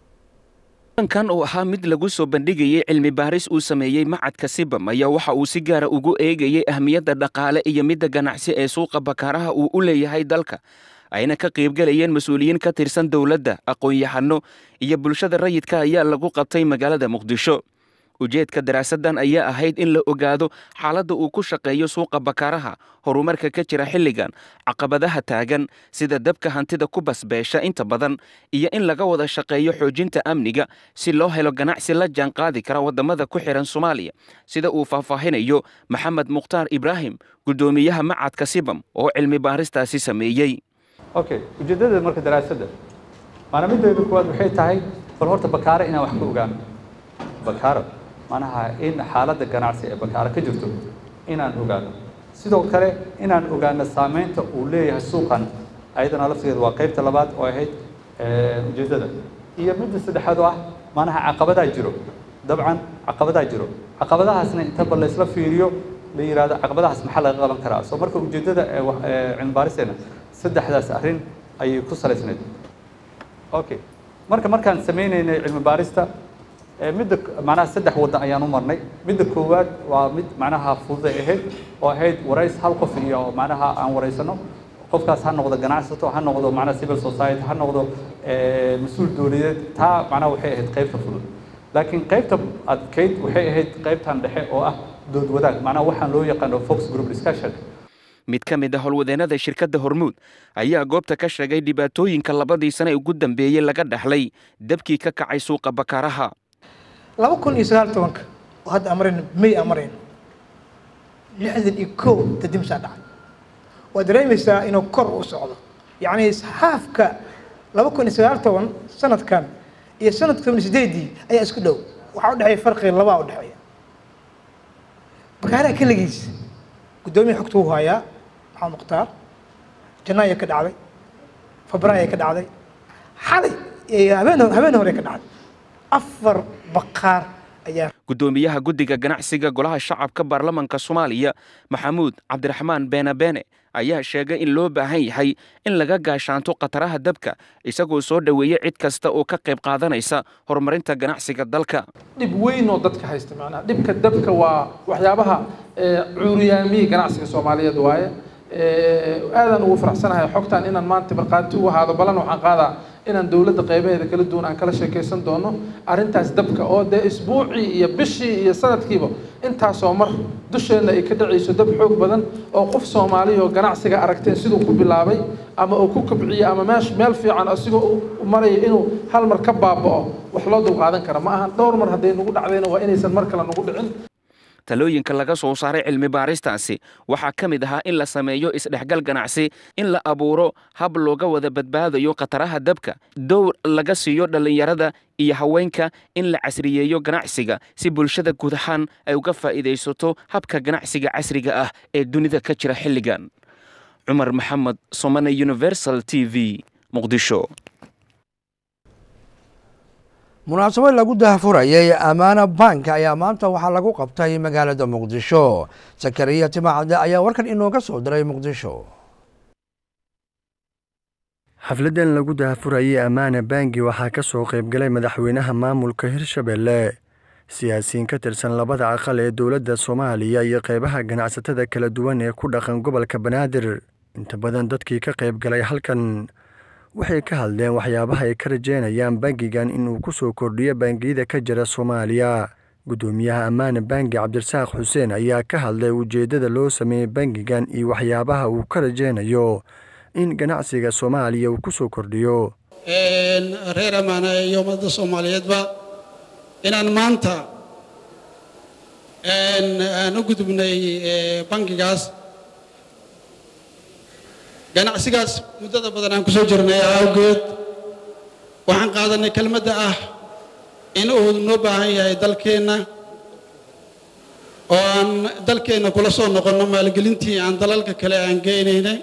kan oo ahaa mid lagu soo bandhigayay cilmi baaris uu sameeyay macadka Sibam ayaa waxa uu si gaar ah ugu eegayay ahmiyadda dhaqaale iyo midda ganacsi ee suuqa Bakaaraha uu u leeyahay dalka ayna ka qayb galayeen mas'uuliyiin ka tirsan dawladda aqoon-yahano iyo bulshada rayidka ayaa lagu qabtay magaalada muqdisho ujeedka daraasadan ayaa ahayd in la ogaado xaaladda uu ku shaqeeyo suuqa Bakaaraha horumarka ka jira xilligan caqabadaha taagan sida dabka hantida ku basbeesha inta badan iyo in laga wada shaqeeyo xoojinta amniga si loo helo ganacsi la jaan qaadi kara wadamada ku xiran Soomaaliya sida uu faahfaahinayo Maxamed Mukhtaar Ibrahim gudoomiyaha macadka Sibam oo cilmi baaristaasi sameeyay okay ujeedada marka daraasadda maana mideedu kuwaad waxay tahay bal horta Bakaara inaan wax ka ogaano Bakaara manaha in xaaladda ganacsi ee Bakaara ka jirto inaan ogaano sidoo kale inaan ogaano saameynta uu leeyahay suuqan ayadana lafteedu waa qaybta labaad oo ahayd ujeedada iyo midda saddexaad oo ah manaha caqabadaha jiro dabcan caqabadaha jiro caqabadahaasna inta bal la isla fiiriyo la yiraahdo caqabadahaas maxaa laga qaban karaa soo marka ujeedada cilmi baaristeena saddexdaas arrin ayay ku salaysnayd okay marka markaan sameynaynay cilmi baarista midda macnaha saddex waddan ayaan u marnay midda koowaad waa mid macnaha fudud ahayd oo ahayd warays hal qof iyo macnaha aan waraysano qofkaas ha noqdo ganacsato ha noqdo macnaha civil society ha noqdo mas-uul dowladeed taa macnaha waxay ahayd qaybta fudud laakiin qaybta adkayd waxay ahayd qaybtan dhexe oo ah dood wadaag macnaha waxaan loo yaqaano focus group discussion mid ka mid ah howlwadeennada shirkadda Hormuud ayaa goobta ka sheegay dhibaatooyinka labadii sano ugu dambeeyay laga dhaxlay dabkii ka kacay suuqa Bakaaraha laba kun iyo sagaal iyo toban oo hadda amareen May amareen lixdan iyo kow tadimsa dhacay waa dareemaysaa inuu kor u socdo yacni haafka laba kun iyo sagaal iyo toban sanadkan iyo sanadka sideedii ayaa isku dhow waxa u dhaxay farqi laba u dhaxay Bakaaraha kaligiis gudoomiyaha xogta uu hayaa maxamed mukhtaar janaayo ka dhacday febraayo ka dhacday xalay habeen habeen hore ka dhacday afar baqaar ayaa gudoomiyaha guddiga ganacsiga golaha shacabka baarlamaanka Soomaaliya Maxamuud Cabdiraxmaan Beene Beene ayaa sheegay in loo baahan yahay in laga gaashaanto qataraha dabka isagoo soo dhaweeyay cid kasta oo ka qayb qaadanaysa horumarinta ganacsiga dalka dib weyn oo dadka haysta macnaha dibka dabka waa waxyaabaha cuuriyaamii ganacsiga Soomaaliyeed waaye aadaan ugu faraxsanahay xogtaan inaan maanta marqaati u ahaado balan waxaan qaadaa inaan dowladda qaybaheeda kala duwan aan kala sheekaysan doono arrintaas dabka oo dee isbuucii iyo bishii iyo sanadkiiba intaasoo mar dusheenna ay ka dhacayso dab xoog badan oo qof Soomaaliya oo ganacsiga aragteen siduu ku bilaabay ama uu ku kobciyay ama meesh meel fiican asigoo u maray inuu hal mar ka baabao wax loo dul qaadan kara ma ahan dhowr mar haday nagu dhacdayna waa inaysan mar kale nagu dhicin talooyinka laga soo saaray cilmi baaristaasi waxaa ka mid ahaa in la sameeyo isdhexgal ganacsi in la abuuro hab looga wada badbaadayo khataraha dabka dowr laga siiyo dhalinyarada iyo haweenka in la casriyeeyo ganacsiga si bulshada guud ahaan ay uga faa'iidaysato habka ganacsiga casriga ah ee dunida ka jira xilligan Cumar Maxamed Somane Universal T V Muqdisho munaasabad lagu daahfurayay Amaana Bank ayaa maanta waxaa lagu qabtay magaalada Muqdisho Zakariya Timacade ayaa warkan inooga soo diray Muqdisho xafladan lagu daahfurayay Amaana Bank waxaa ka soo qayb galay madaxweynaha maamulka Hirshabelle siyaasiyiin ka tirsan labada aqal ee dowladda Soomaaliya iyo qaybaha ganacsatada kala duwan ee ku dhaqan gobolka Banaadir inta badan dadkii ka qayb galay halkan waxay ka hadleen waxyaabaha ay ka rajeynayaan bangigan inuu ku soo kordhiyo bangiyada ka jira Soomaaliya gudoomiyaha Amaana Bank Cabdirasaaq Xuseen ayaa ka hadlay ujeedada loo sameeyay bangigan iyo waxyaabaha uu ka rajeynayo in ganacsiga Soomaaliya uu ku soo kordhiyo een reer Amaana iyo ummadda Soomaaliyeedba inaan maanta een aan u gudubnay bangigaas ganacsigaas muddada badan aan ku soo jirnay awgeed waxaan qaadanay kelmadda ah in uu noo baahan yahay dalkeena oo aan dalkeena kula soo noqono maalgelintii aan dalalka kale aan geynaynay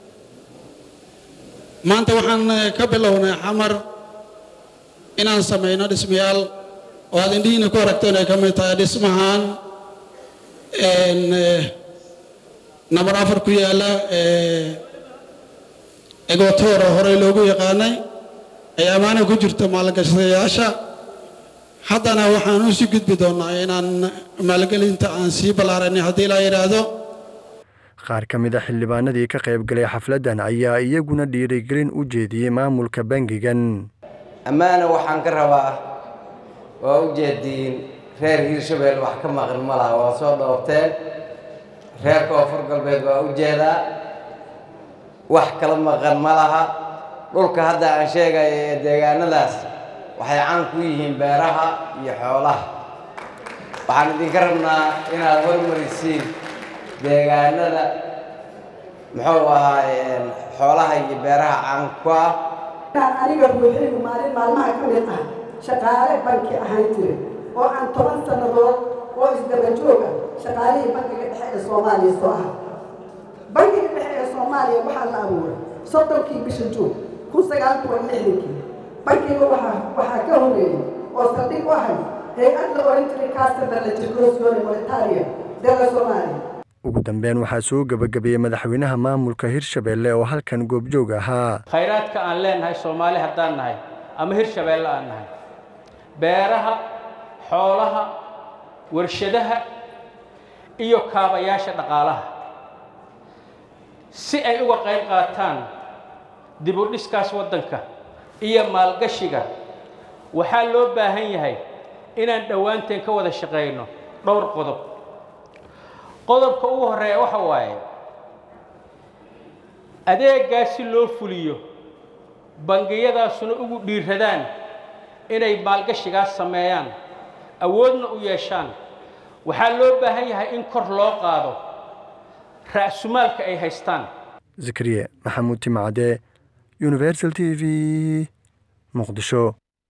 maanta waxaan ka bilownay xamar inaan samayno dhismayaal oo aad indhihiina ku aragteen ay ka mid tahay dhismahan een number afar ku yaala ee egotoora hore loogu yaqaanay ay amaana ku jirto maalgashadayaasha haddana waxaan u sii gudbi doonaa inaan maalgelinta aan sii ballaaranay haddii la yidhaahdo qaar ka mid ah xildhibaanadii ka qayb galay xafladan ayaa iyaguna dhiirigelin u jeediyey maamulka bangigan Amaana waxaan ka rabaa waa u jeediin reer Hirshabelle wax ka maqan ma laha waa soo dhoofteen reer Koonfur Galbeed waa u jeedaa wax kala maqan ma laha dhulka hadda aan sheegay ee deegaanadaas waxay caan ku yihiin beeraha iyo xoolaha waxaan idinka rabnaa inaad hormarisiin deegaanada muxuu ahaayeen xoolaha iyo beeraha caan ku ah aniga ruuxiigu maalin maalmaha ka mid ah shaqaale banki ahaan jiray oo aan toban sannadood oo isdaba jooga shaqaalihii bankiga dhexe ee Soomaaliya soo ah bankiga dhexe ee Soomaaliya waxaa la abuuray soddonkii bisha Juun kun sagaal boqol lixdankii bankiga waxaa waxaa ka horeeyay oo saldhig u ahay hay'ad la oran jiray Cassa per la Circolazione Monetaria della Soomaaliya ugu dambeyn waxaa soo gabagabeeyay madaxweynaha maamulka Hirshabelle oo halkan goobjoog ahaa khayraadka aan leenahay Soomaali haddaan nahay ama Hirshabelle aan nahay beeraha xoolaha warshadaha iyo kaabayaasha dhaqaalaha si ay uga qayb qaataan dib u dhiskaas waddanka iyo maalgashiga waxaa loo baahan yahay inaan dhowaanteen ka wada shaqeyno dhowr qodob qodobka ugu horeeya waxa waaye adeegaasi loo fuliyo bangiyadaasuna ugu dhiiradaan inay maalgashigaas sameeyaan awoodna u yeeshaan waxaa loo baahan yahay in kor loo qaado ra'sumaalka ay haystaan Zakariya Maxamuud Timacade Universal T V Muqdisho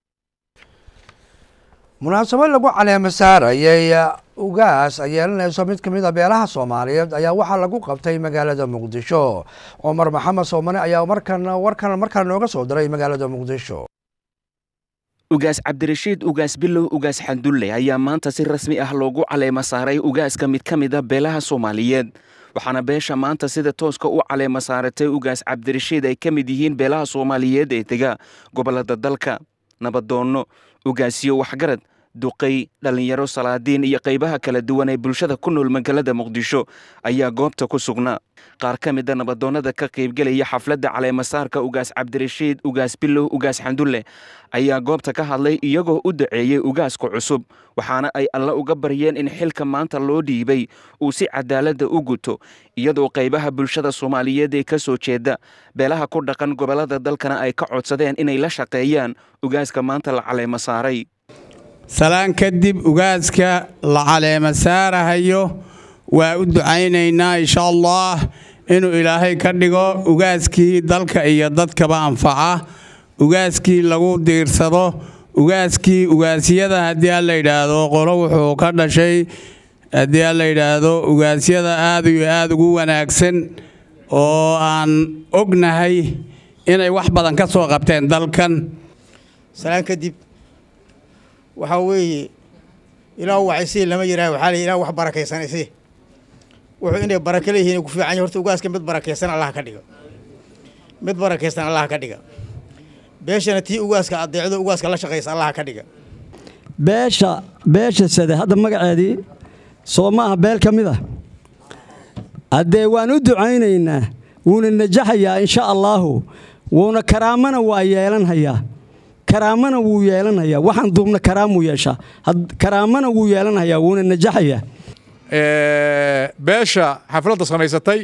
munaasabad lagu caleema saarayay ugaas ay yeelanayso mid ka mid ah beelaha Soomaaliyeed ayaa waxaa lagu qabtay magaalada Muqdisho Cumar Maxamed Somane ayaa markan warkan markan nooga soo diray magaalada Muqdisho ugaas Cabdirashiid ugaas Bilow ugaas Xandulle ayaa maanta si rasmi ah loogu caleema saaray ugaaska mid ka mid ah beelaha Soomaaliyeed waxaana beesha maanta sida tooska u caleema saaratay ugaas Cabdirashiid ay ka mid yihiin beelaha Soomaaliyeed ee taga gobolada dalka nabadoono ugaasiyo waxgarad duqay dhalinyaro salaadiin iyo qaybaha kala duwan ee bulshada ku nool magaalada Muqdisho ayaa goobta ku sugnaa qaar ka mida nabadoonnada ka qaybgelaya xafladda caleemasaarka ugaas cabdirashiid ugaas bilow ugaas xandulle ayaa goobta ka hadlay iyagoo u duceeyey ugaaska cusub waxaana ay alla uga baryeen in xilka maanta loo dhiibay uu si cadaaladda u guto iyadoo qaybaha bulshada soomaaliyeed ee ka soo jeeda beelaha ku dhaqan gobollada dalkana ay ka codsadeen inay la shaqeeyaan ugaaska maanta la caleema saaray salaan kadib ugaaska la caleema saarahayo waa u ducaynaynaa insha allah inuu ilaahay ka dhigo ugaaskii dalka iyo dadkaba anfaca ugaaskii lagu diirsado ugaaskii ugaasyada haddii aan la yidhaahdo qolo wuxuu ka dhashay haddii aan la yidhaahdo ugaasyada aad iyo aad ugu wanaagsan oo aan ognahay inay wax badan ka soo qabteen dalkan salaan kadib waxa weeye ilaa wacaysi lama yiraahdo waxa la ilaa wax barakaysanaysi wuxuu inay baraka leeyihiin ku fiican horta ugaaska mid barakaysan Allah ka dhigo mid barakaysan Allah ka dhigo beeshana tii ugaaska adeecdo ugaaska la shaqeeyay Allah ka dhigo beesha beesha sida hadda magaceedii Soomaha beel kamid ah hadee waan u ducaynaynaa wuuna najaxayaa insha Allah wuuna karaamana waa yeelanayaa karaamana wuu yeelanayaa waxaan duubna karaamu yeesha karaamana wuu yeelanayaa wuuna najaxayaa ee beesha xafladda samaysatay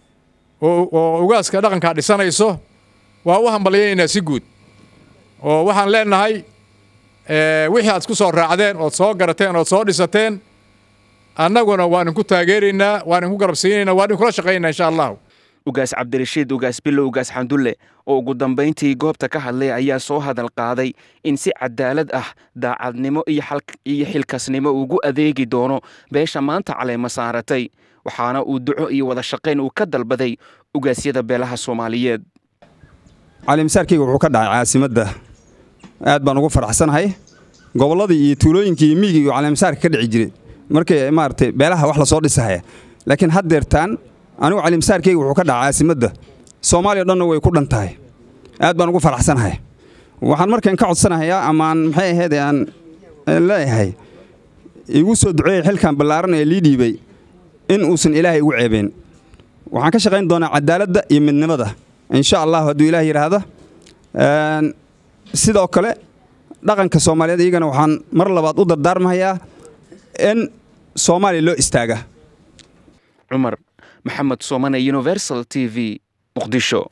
oo ugaaska dhaqanka dhisanayso waa u hambalyeynaa si guud oo waxaan leenahay ee wixii aad ku soo raacdeen oo soo garateen oo soo dhisateen annaguna waan ku taageeraynaa waan ku garabsiinaynaa waan kula shaqeynaa insha Allah ugaas cabdirashiid ugaas bilow ugaas xandulle oo ugu dambeyntii goobta ka hadlay ayaa soo hadal qaaday in si cadaalad ah daacadnimo iyo xal iyo xilkasnimo ugu adeegi doono beesha maanta caleema saaratay waxaana uu duco iyo wada shaqeyn uu ka dalbaday ugaasyada beelaha Soomaaliyeed caleemasaarkayga wuxuu ka dhacay caasimadda aad baan ugu faraxsanahay gobolladii iyo tuulooyinkii iyo miyiga iyo caleemasaarka ka dhici jiray markay maartay beelaha wax la soo dhisay laakiin haddeertaan anigu caleemasaarkayga wuxuu ka dhacay caasimadda Soomaaliya dhanna way ku dhantahay aad baan ugu faraxsanahay waxaan markaan ka codsanayaa ama maxay ahayd aan leeyahay igu soo duceeyay xilkan ballaaran ee lii dhiibay in uusan ilaahay ugu ceebeen waxaan ka shaqayn doonaa cadaaladda iyo midnimada insha Allah hadduu ilaahay yiraahdo een sidoo kale dhaqanka Soomaaliyeed iyagana waxaan mar labaad u dardaarmayaa in Soomaaliya loo istaaga Umar Maxamed Soomane Universal T V Muqdisho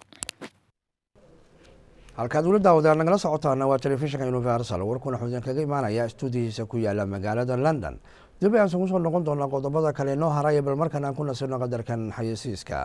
halkaad weli daawadaan nagala socotaana waa telefishinka Universal warkuna xudin kaga imaanaya stuudiyiisa ku yaala magaalada London dib ayaan soo soo noqon doonaa qodobada kale noo haraya bal markaan aan ku nasino qadarkan xayeysiiska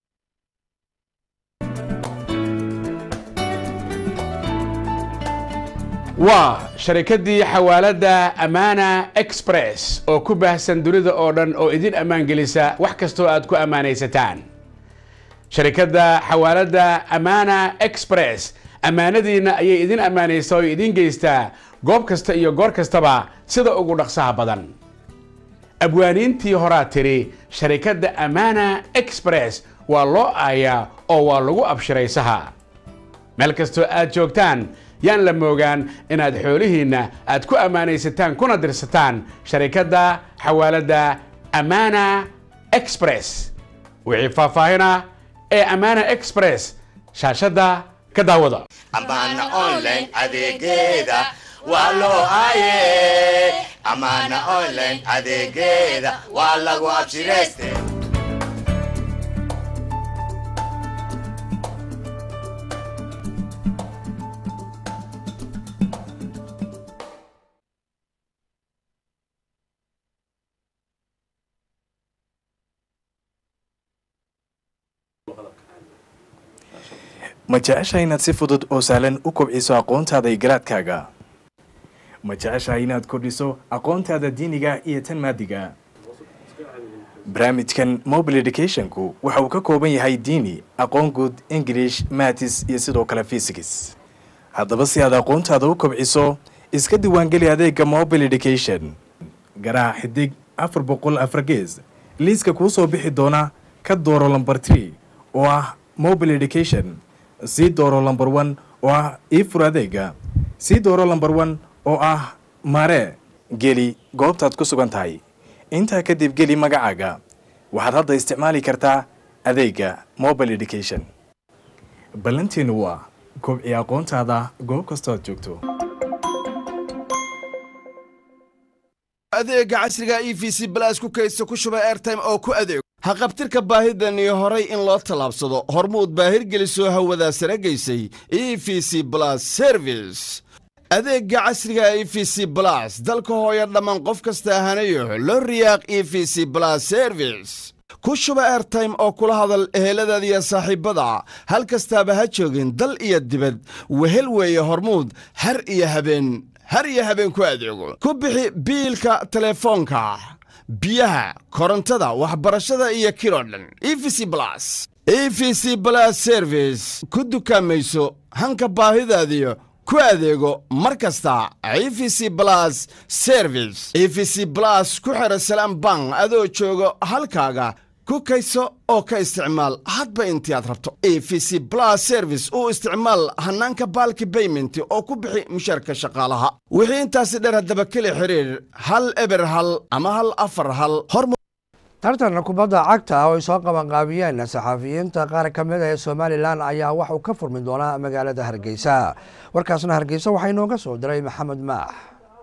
waa sharikadii xawaalada Amana Express oo ku baahsan dunida oo dhan oo idin amaan gelisa wax kasta oo aad ku amaanaysataan sharikada xawaalada Amana Express amaanadiina ayay idin amaanaysaa oo idin geystaa goob kasta iyo goor kastaba sida ugu dhaqsaha badan abwaaniintii horaa tiri sharikada Amana Express waa loo aayaa oo waa lagu abshiraysaha meel kasta aad joogtaan yaan la moogaan inaad xoolihiina aad ku amaanaysataan kuna dirsataan sharikada xawaalada Amana Express wixii faahfaahina ee Amana Express shaashada ka daawada Amana online adeegeeda waa loo aaye Amana online adeegeeda waa lagu abshiraystay ma jeceshahay inaad si fudud oo sahlan u kobciso aqoontaada iyo garaadkaaga ma jeceshahay inaad kordhiso aqoontaada diiniga iyo tan maadiga barnaamijkan mobile educationku waxa uu ka kooban yahay diini aqoon guud English maths iyo sidoo kale physics haddaba si aad aqoontaada u kobciso iska diiwaangeli adeega mobile education garaac xidig afar boqol afar gees liiska kuu soo bixi doona ka dooro lambar three oo ah mobile education sii dooro lambar one oo ah ii fur adeega sii dooro lambar one oo ah mare geli goobtaad ku sugan tahay intaa kadib geli magacaaga waxaad hadda isticmaali kartaa adeega mobile education. ballanteenu waa kobciya aqoontaada goob kasta aad joogto. adeega casriga E V C Plus ku kaydso ku shuba airtime oo ku adeego haqabtirka baahidan iyo horay in loo talaabsado hormuud baahir geliso hawada sare geysay E V C Plus service. adeega casriga E V C Plus dalka hooyo dhammaan qof kasta ahanayo loo riyaaq E V C Plus service. ku shuba airtime oo kula hadal eheladaada iyo saaxiibada hal kastaaba ha joogin dal iyo dibad wehel weeye hormuud har iyo habeen har iyo habeen ku adeego ku bixi biilka telefoonka biyaha korontada waxbarashada iyo kirodhan E V C Plus E V C Plus service ku dukaamayso hanka baahidaadiyo ku adeego markasta E V C Plus service E V C Plus ku xira Salaam Bank adoo joogo halkaaga ku kayso oo ka isticmaal hadba intii aad rabto E V C Plus service oo isticmaal hanaanka balki payment oo ku bixi mushaarka shaqaalaha wixii intaas dheer hadaba kale xiriir hal eber hal ama hal afar hal tartanka kubadda cagta oo ay soo qaban qaabiyeen saxafiyiinta qaar ka mid ah ee Soomaaliland ayaa wax uu ka furmi doonaa magaalada Hargeysa warkaasna Hargeysa waxa inooga soo diray Maxamed Maax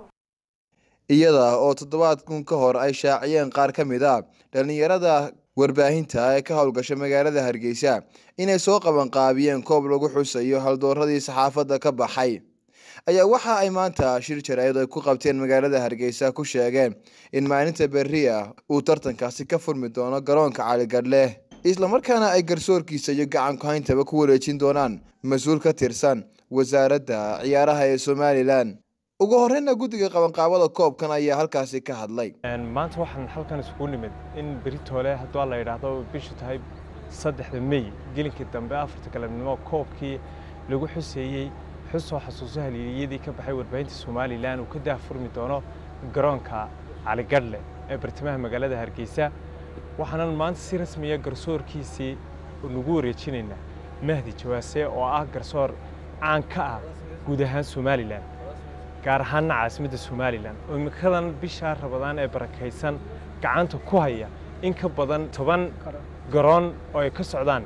iyada oo toddobaadkan ka hor ay shaaciyeen qaar ka mid ah dhalinyarada warbaahinta ee ka howlgasha magaalada Hargeysa inay soo qaban qaabiyeen koob lagu xusayo haldooradii saxaafadda ka baxay ayaa waxa ay maanta shir jaraa'id ay ku qabteen magaalada Hargeysa ku sheegeen in maalinta berriya uu tartankaasi ka furmi doono garoonka Cali Gadle isla markaana ay garsoorkiisa iyo gacan ku hayntaba ku wareejin doonaan mas'uul ka tirsan wasaaradda ciyaaraha ee Soomaaliland ugu horreynna guddiga qabanqaabada koobkan ayaa halkaasi ka hadlay maanta waxaan halkan isugu nimid in beritoole haddii la yiraahdo bishu tahay saddexda May gelinkii dambe afarta galabnimo koobkii lagu xuseeyay xusoo xasuusaha haliyadii ka baxay warbaahinta Soomaaliland uu ka daafurmi doono garoonka Cali Gadle ee bartamaha magaalada Hargeysa waxaan maanta si rasmi ah garsoorkiisii ugu wareejinaynaa Mahdi Jawaase oo ah garsoor caan ka ah guud ahaan Soomaaliland gaar ahaan caasimadda Soomaaliland oo imikadan bisha Ramadaan ee barakeysan gacanta ku haya in ka badan toban garoon oo ay ka socdaan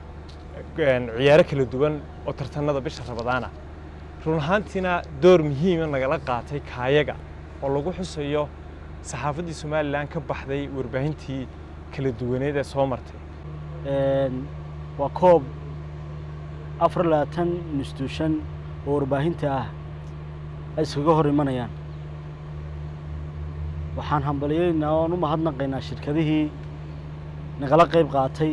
ciyaaro kala duwan oo tartanada bisha Ramadaan ah run ahaantiina door muhiim ah nagala qaatay kaayaga oo lagu xusayo saxaafadii Soomaaliland ka baxday warbaahintii kala duwaneed ee soo martay een waa koob afar iyo labaatan institution oo warbaahinta ah ay isugu hor imanayaan waxaan hambalyeynaa oo u mahadnaqaynaa shirkadihii nagala qayb qaatay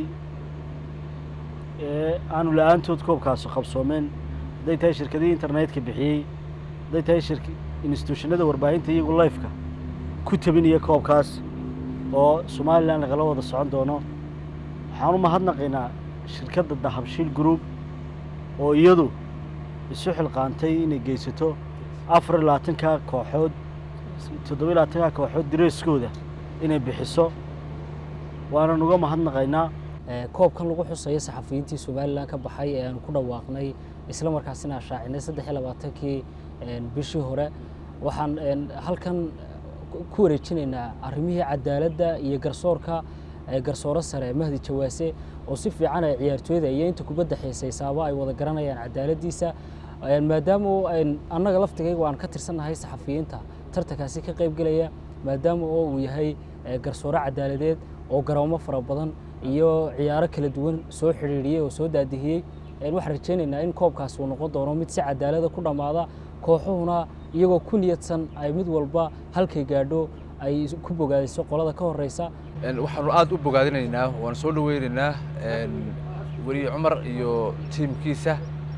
ee aanu la'aantood koobkaas qabsoomeen haday tahay shirkadihii internetka bixiyey haday tahay shirki institutionada warbaahinta iyagu live-ka ku tabinaya koobkaas oo Soomaaliland nagala wada socon doono waxaan u mahadnaqaynaa shirkadda Dahabshiil Group oo iyadu isu xilqaantay inay geysato afar iyo labaatan ka kooxood toddoba iyo labaatan ka kooxood direyskooda inay bixiso waana uga mahadnaqaynaa koobkan lagu xusayo saxafiyiintii Soomaaliland ka baxay ee aan ku dhawaaqnay isla markaasina shaacinay saddex iyo labaatan kii bishii hore waxaan halkan ku wareejinaynaa arrimihii cadaaladda iyo garsoorka garsooro sare Mahdi Jawaase oo si fiican ay ciyaartooyda iyo inta kubadda xiisaysaaba ay wada garanayaan cadaaladdiisa maadaama annaga laftigayga waan ka tirsanahay saxafiyiinta tartankaasi ka qayb galaya maadaama oo uu yahay garsooro cadaaladeed oo garoomo fara badan iyo ciyaaro kala duwan soo xiriiriyay oo soo daadihiyay waxaan rajaynaynaa in koobkaas uu noqon doono mid si cadaalada ku dhamaada kooxuhuna iyagoo ku niyadsan ay mid walba halkay gaadho ay ku bogaadayso qolada ka horeysa waxaanu aad u bogaadinaynaa waan soo dhaweynaynaa wariye Cumar iyo tiimkiisa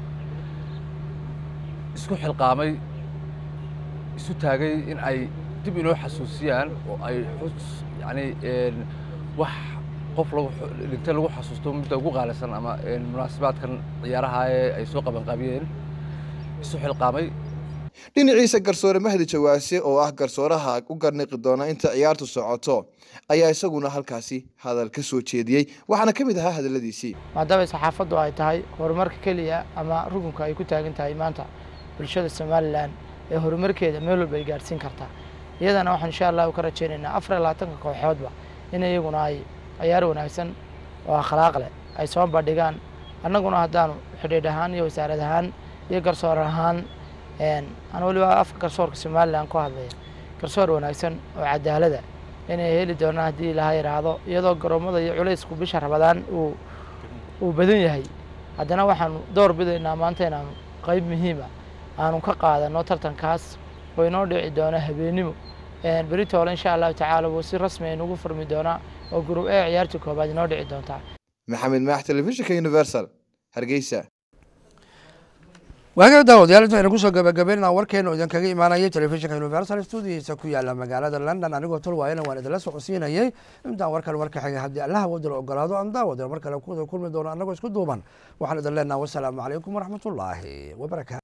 isku xilqaamay isu taagay in ay dib inoo xasuusiyaan oo ay yani wax qof lagu inta lagu xasuusto muddo ugu qaalisan ama munaasabadkan ciyaaraha ay soo qaban qaabiyeen isu xilqaamay dhinaciisa garsoore Mahdi Jawaase oo ah garsooraha u garniqi doona inta ciyaartu socoto ayaa isaguna halkaasi hadal ka soo jeediyay waxaana kamid ahaa hadaladiisii maadaama saxaafaddu ay tahay horumarka kaliya ama rukunka ay ku taagan tahay maanta bulshada Soomaaliland ee horumarkeeda meel walba ay gaarsiin kartaa iyadana waxaan insha Allah ka rajaynaynaa afar iyo labaatan kooxoodba in iyaguna ay ciyaar wanaagsan oo akhlaaq leh ay soo bandhigaan annaguna haddaanu xidhiidh ahaan iyo wasaarad ahaan iyo garsoor ahaan aan weliba afka garsoorka somalilan ku hadlaya garsoor wanaagsan oo cadaalada inay heli doonaan haddii ilaha yidhaahdo iyadoo garoomada iyo culaysku bisha rabadaan uu uu badan yahay haddana waxaanu door bidaynaa maanta inaanu qayb muhiima aanu ka qaadano tartankaas oo inoo dhici doona habeenimo beritoole insha allahu tacaala wuu si rasmi aynugu furmi doonaa oo gurub ee ciyaartii koobaad inoo dhici doontaa maxamed maax telefishinka universal hargeysa waagaga daawadayaal inta aynu kusoo gabagabeynaa warkeenu idinkaga imaanayay telefishinka universal stuudiyiisa ku yaala magaalada london anigoo tolwaayana waan idinla socodsiinayay intaan warkan warka xigay haddii allaha wadala ogolaado aan daawadeen mar kale kuwada kulmi doono annagoo isku duuban waxaan idin leenaha wasalaamu calaykum waraxmatullaahi wabarakaatu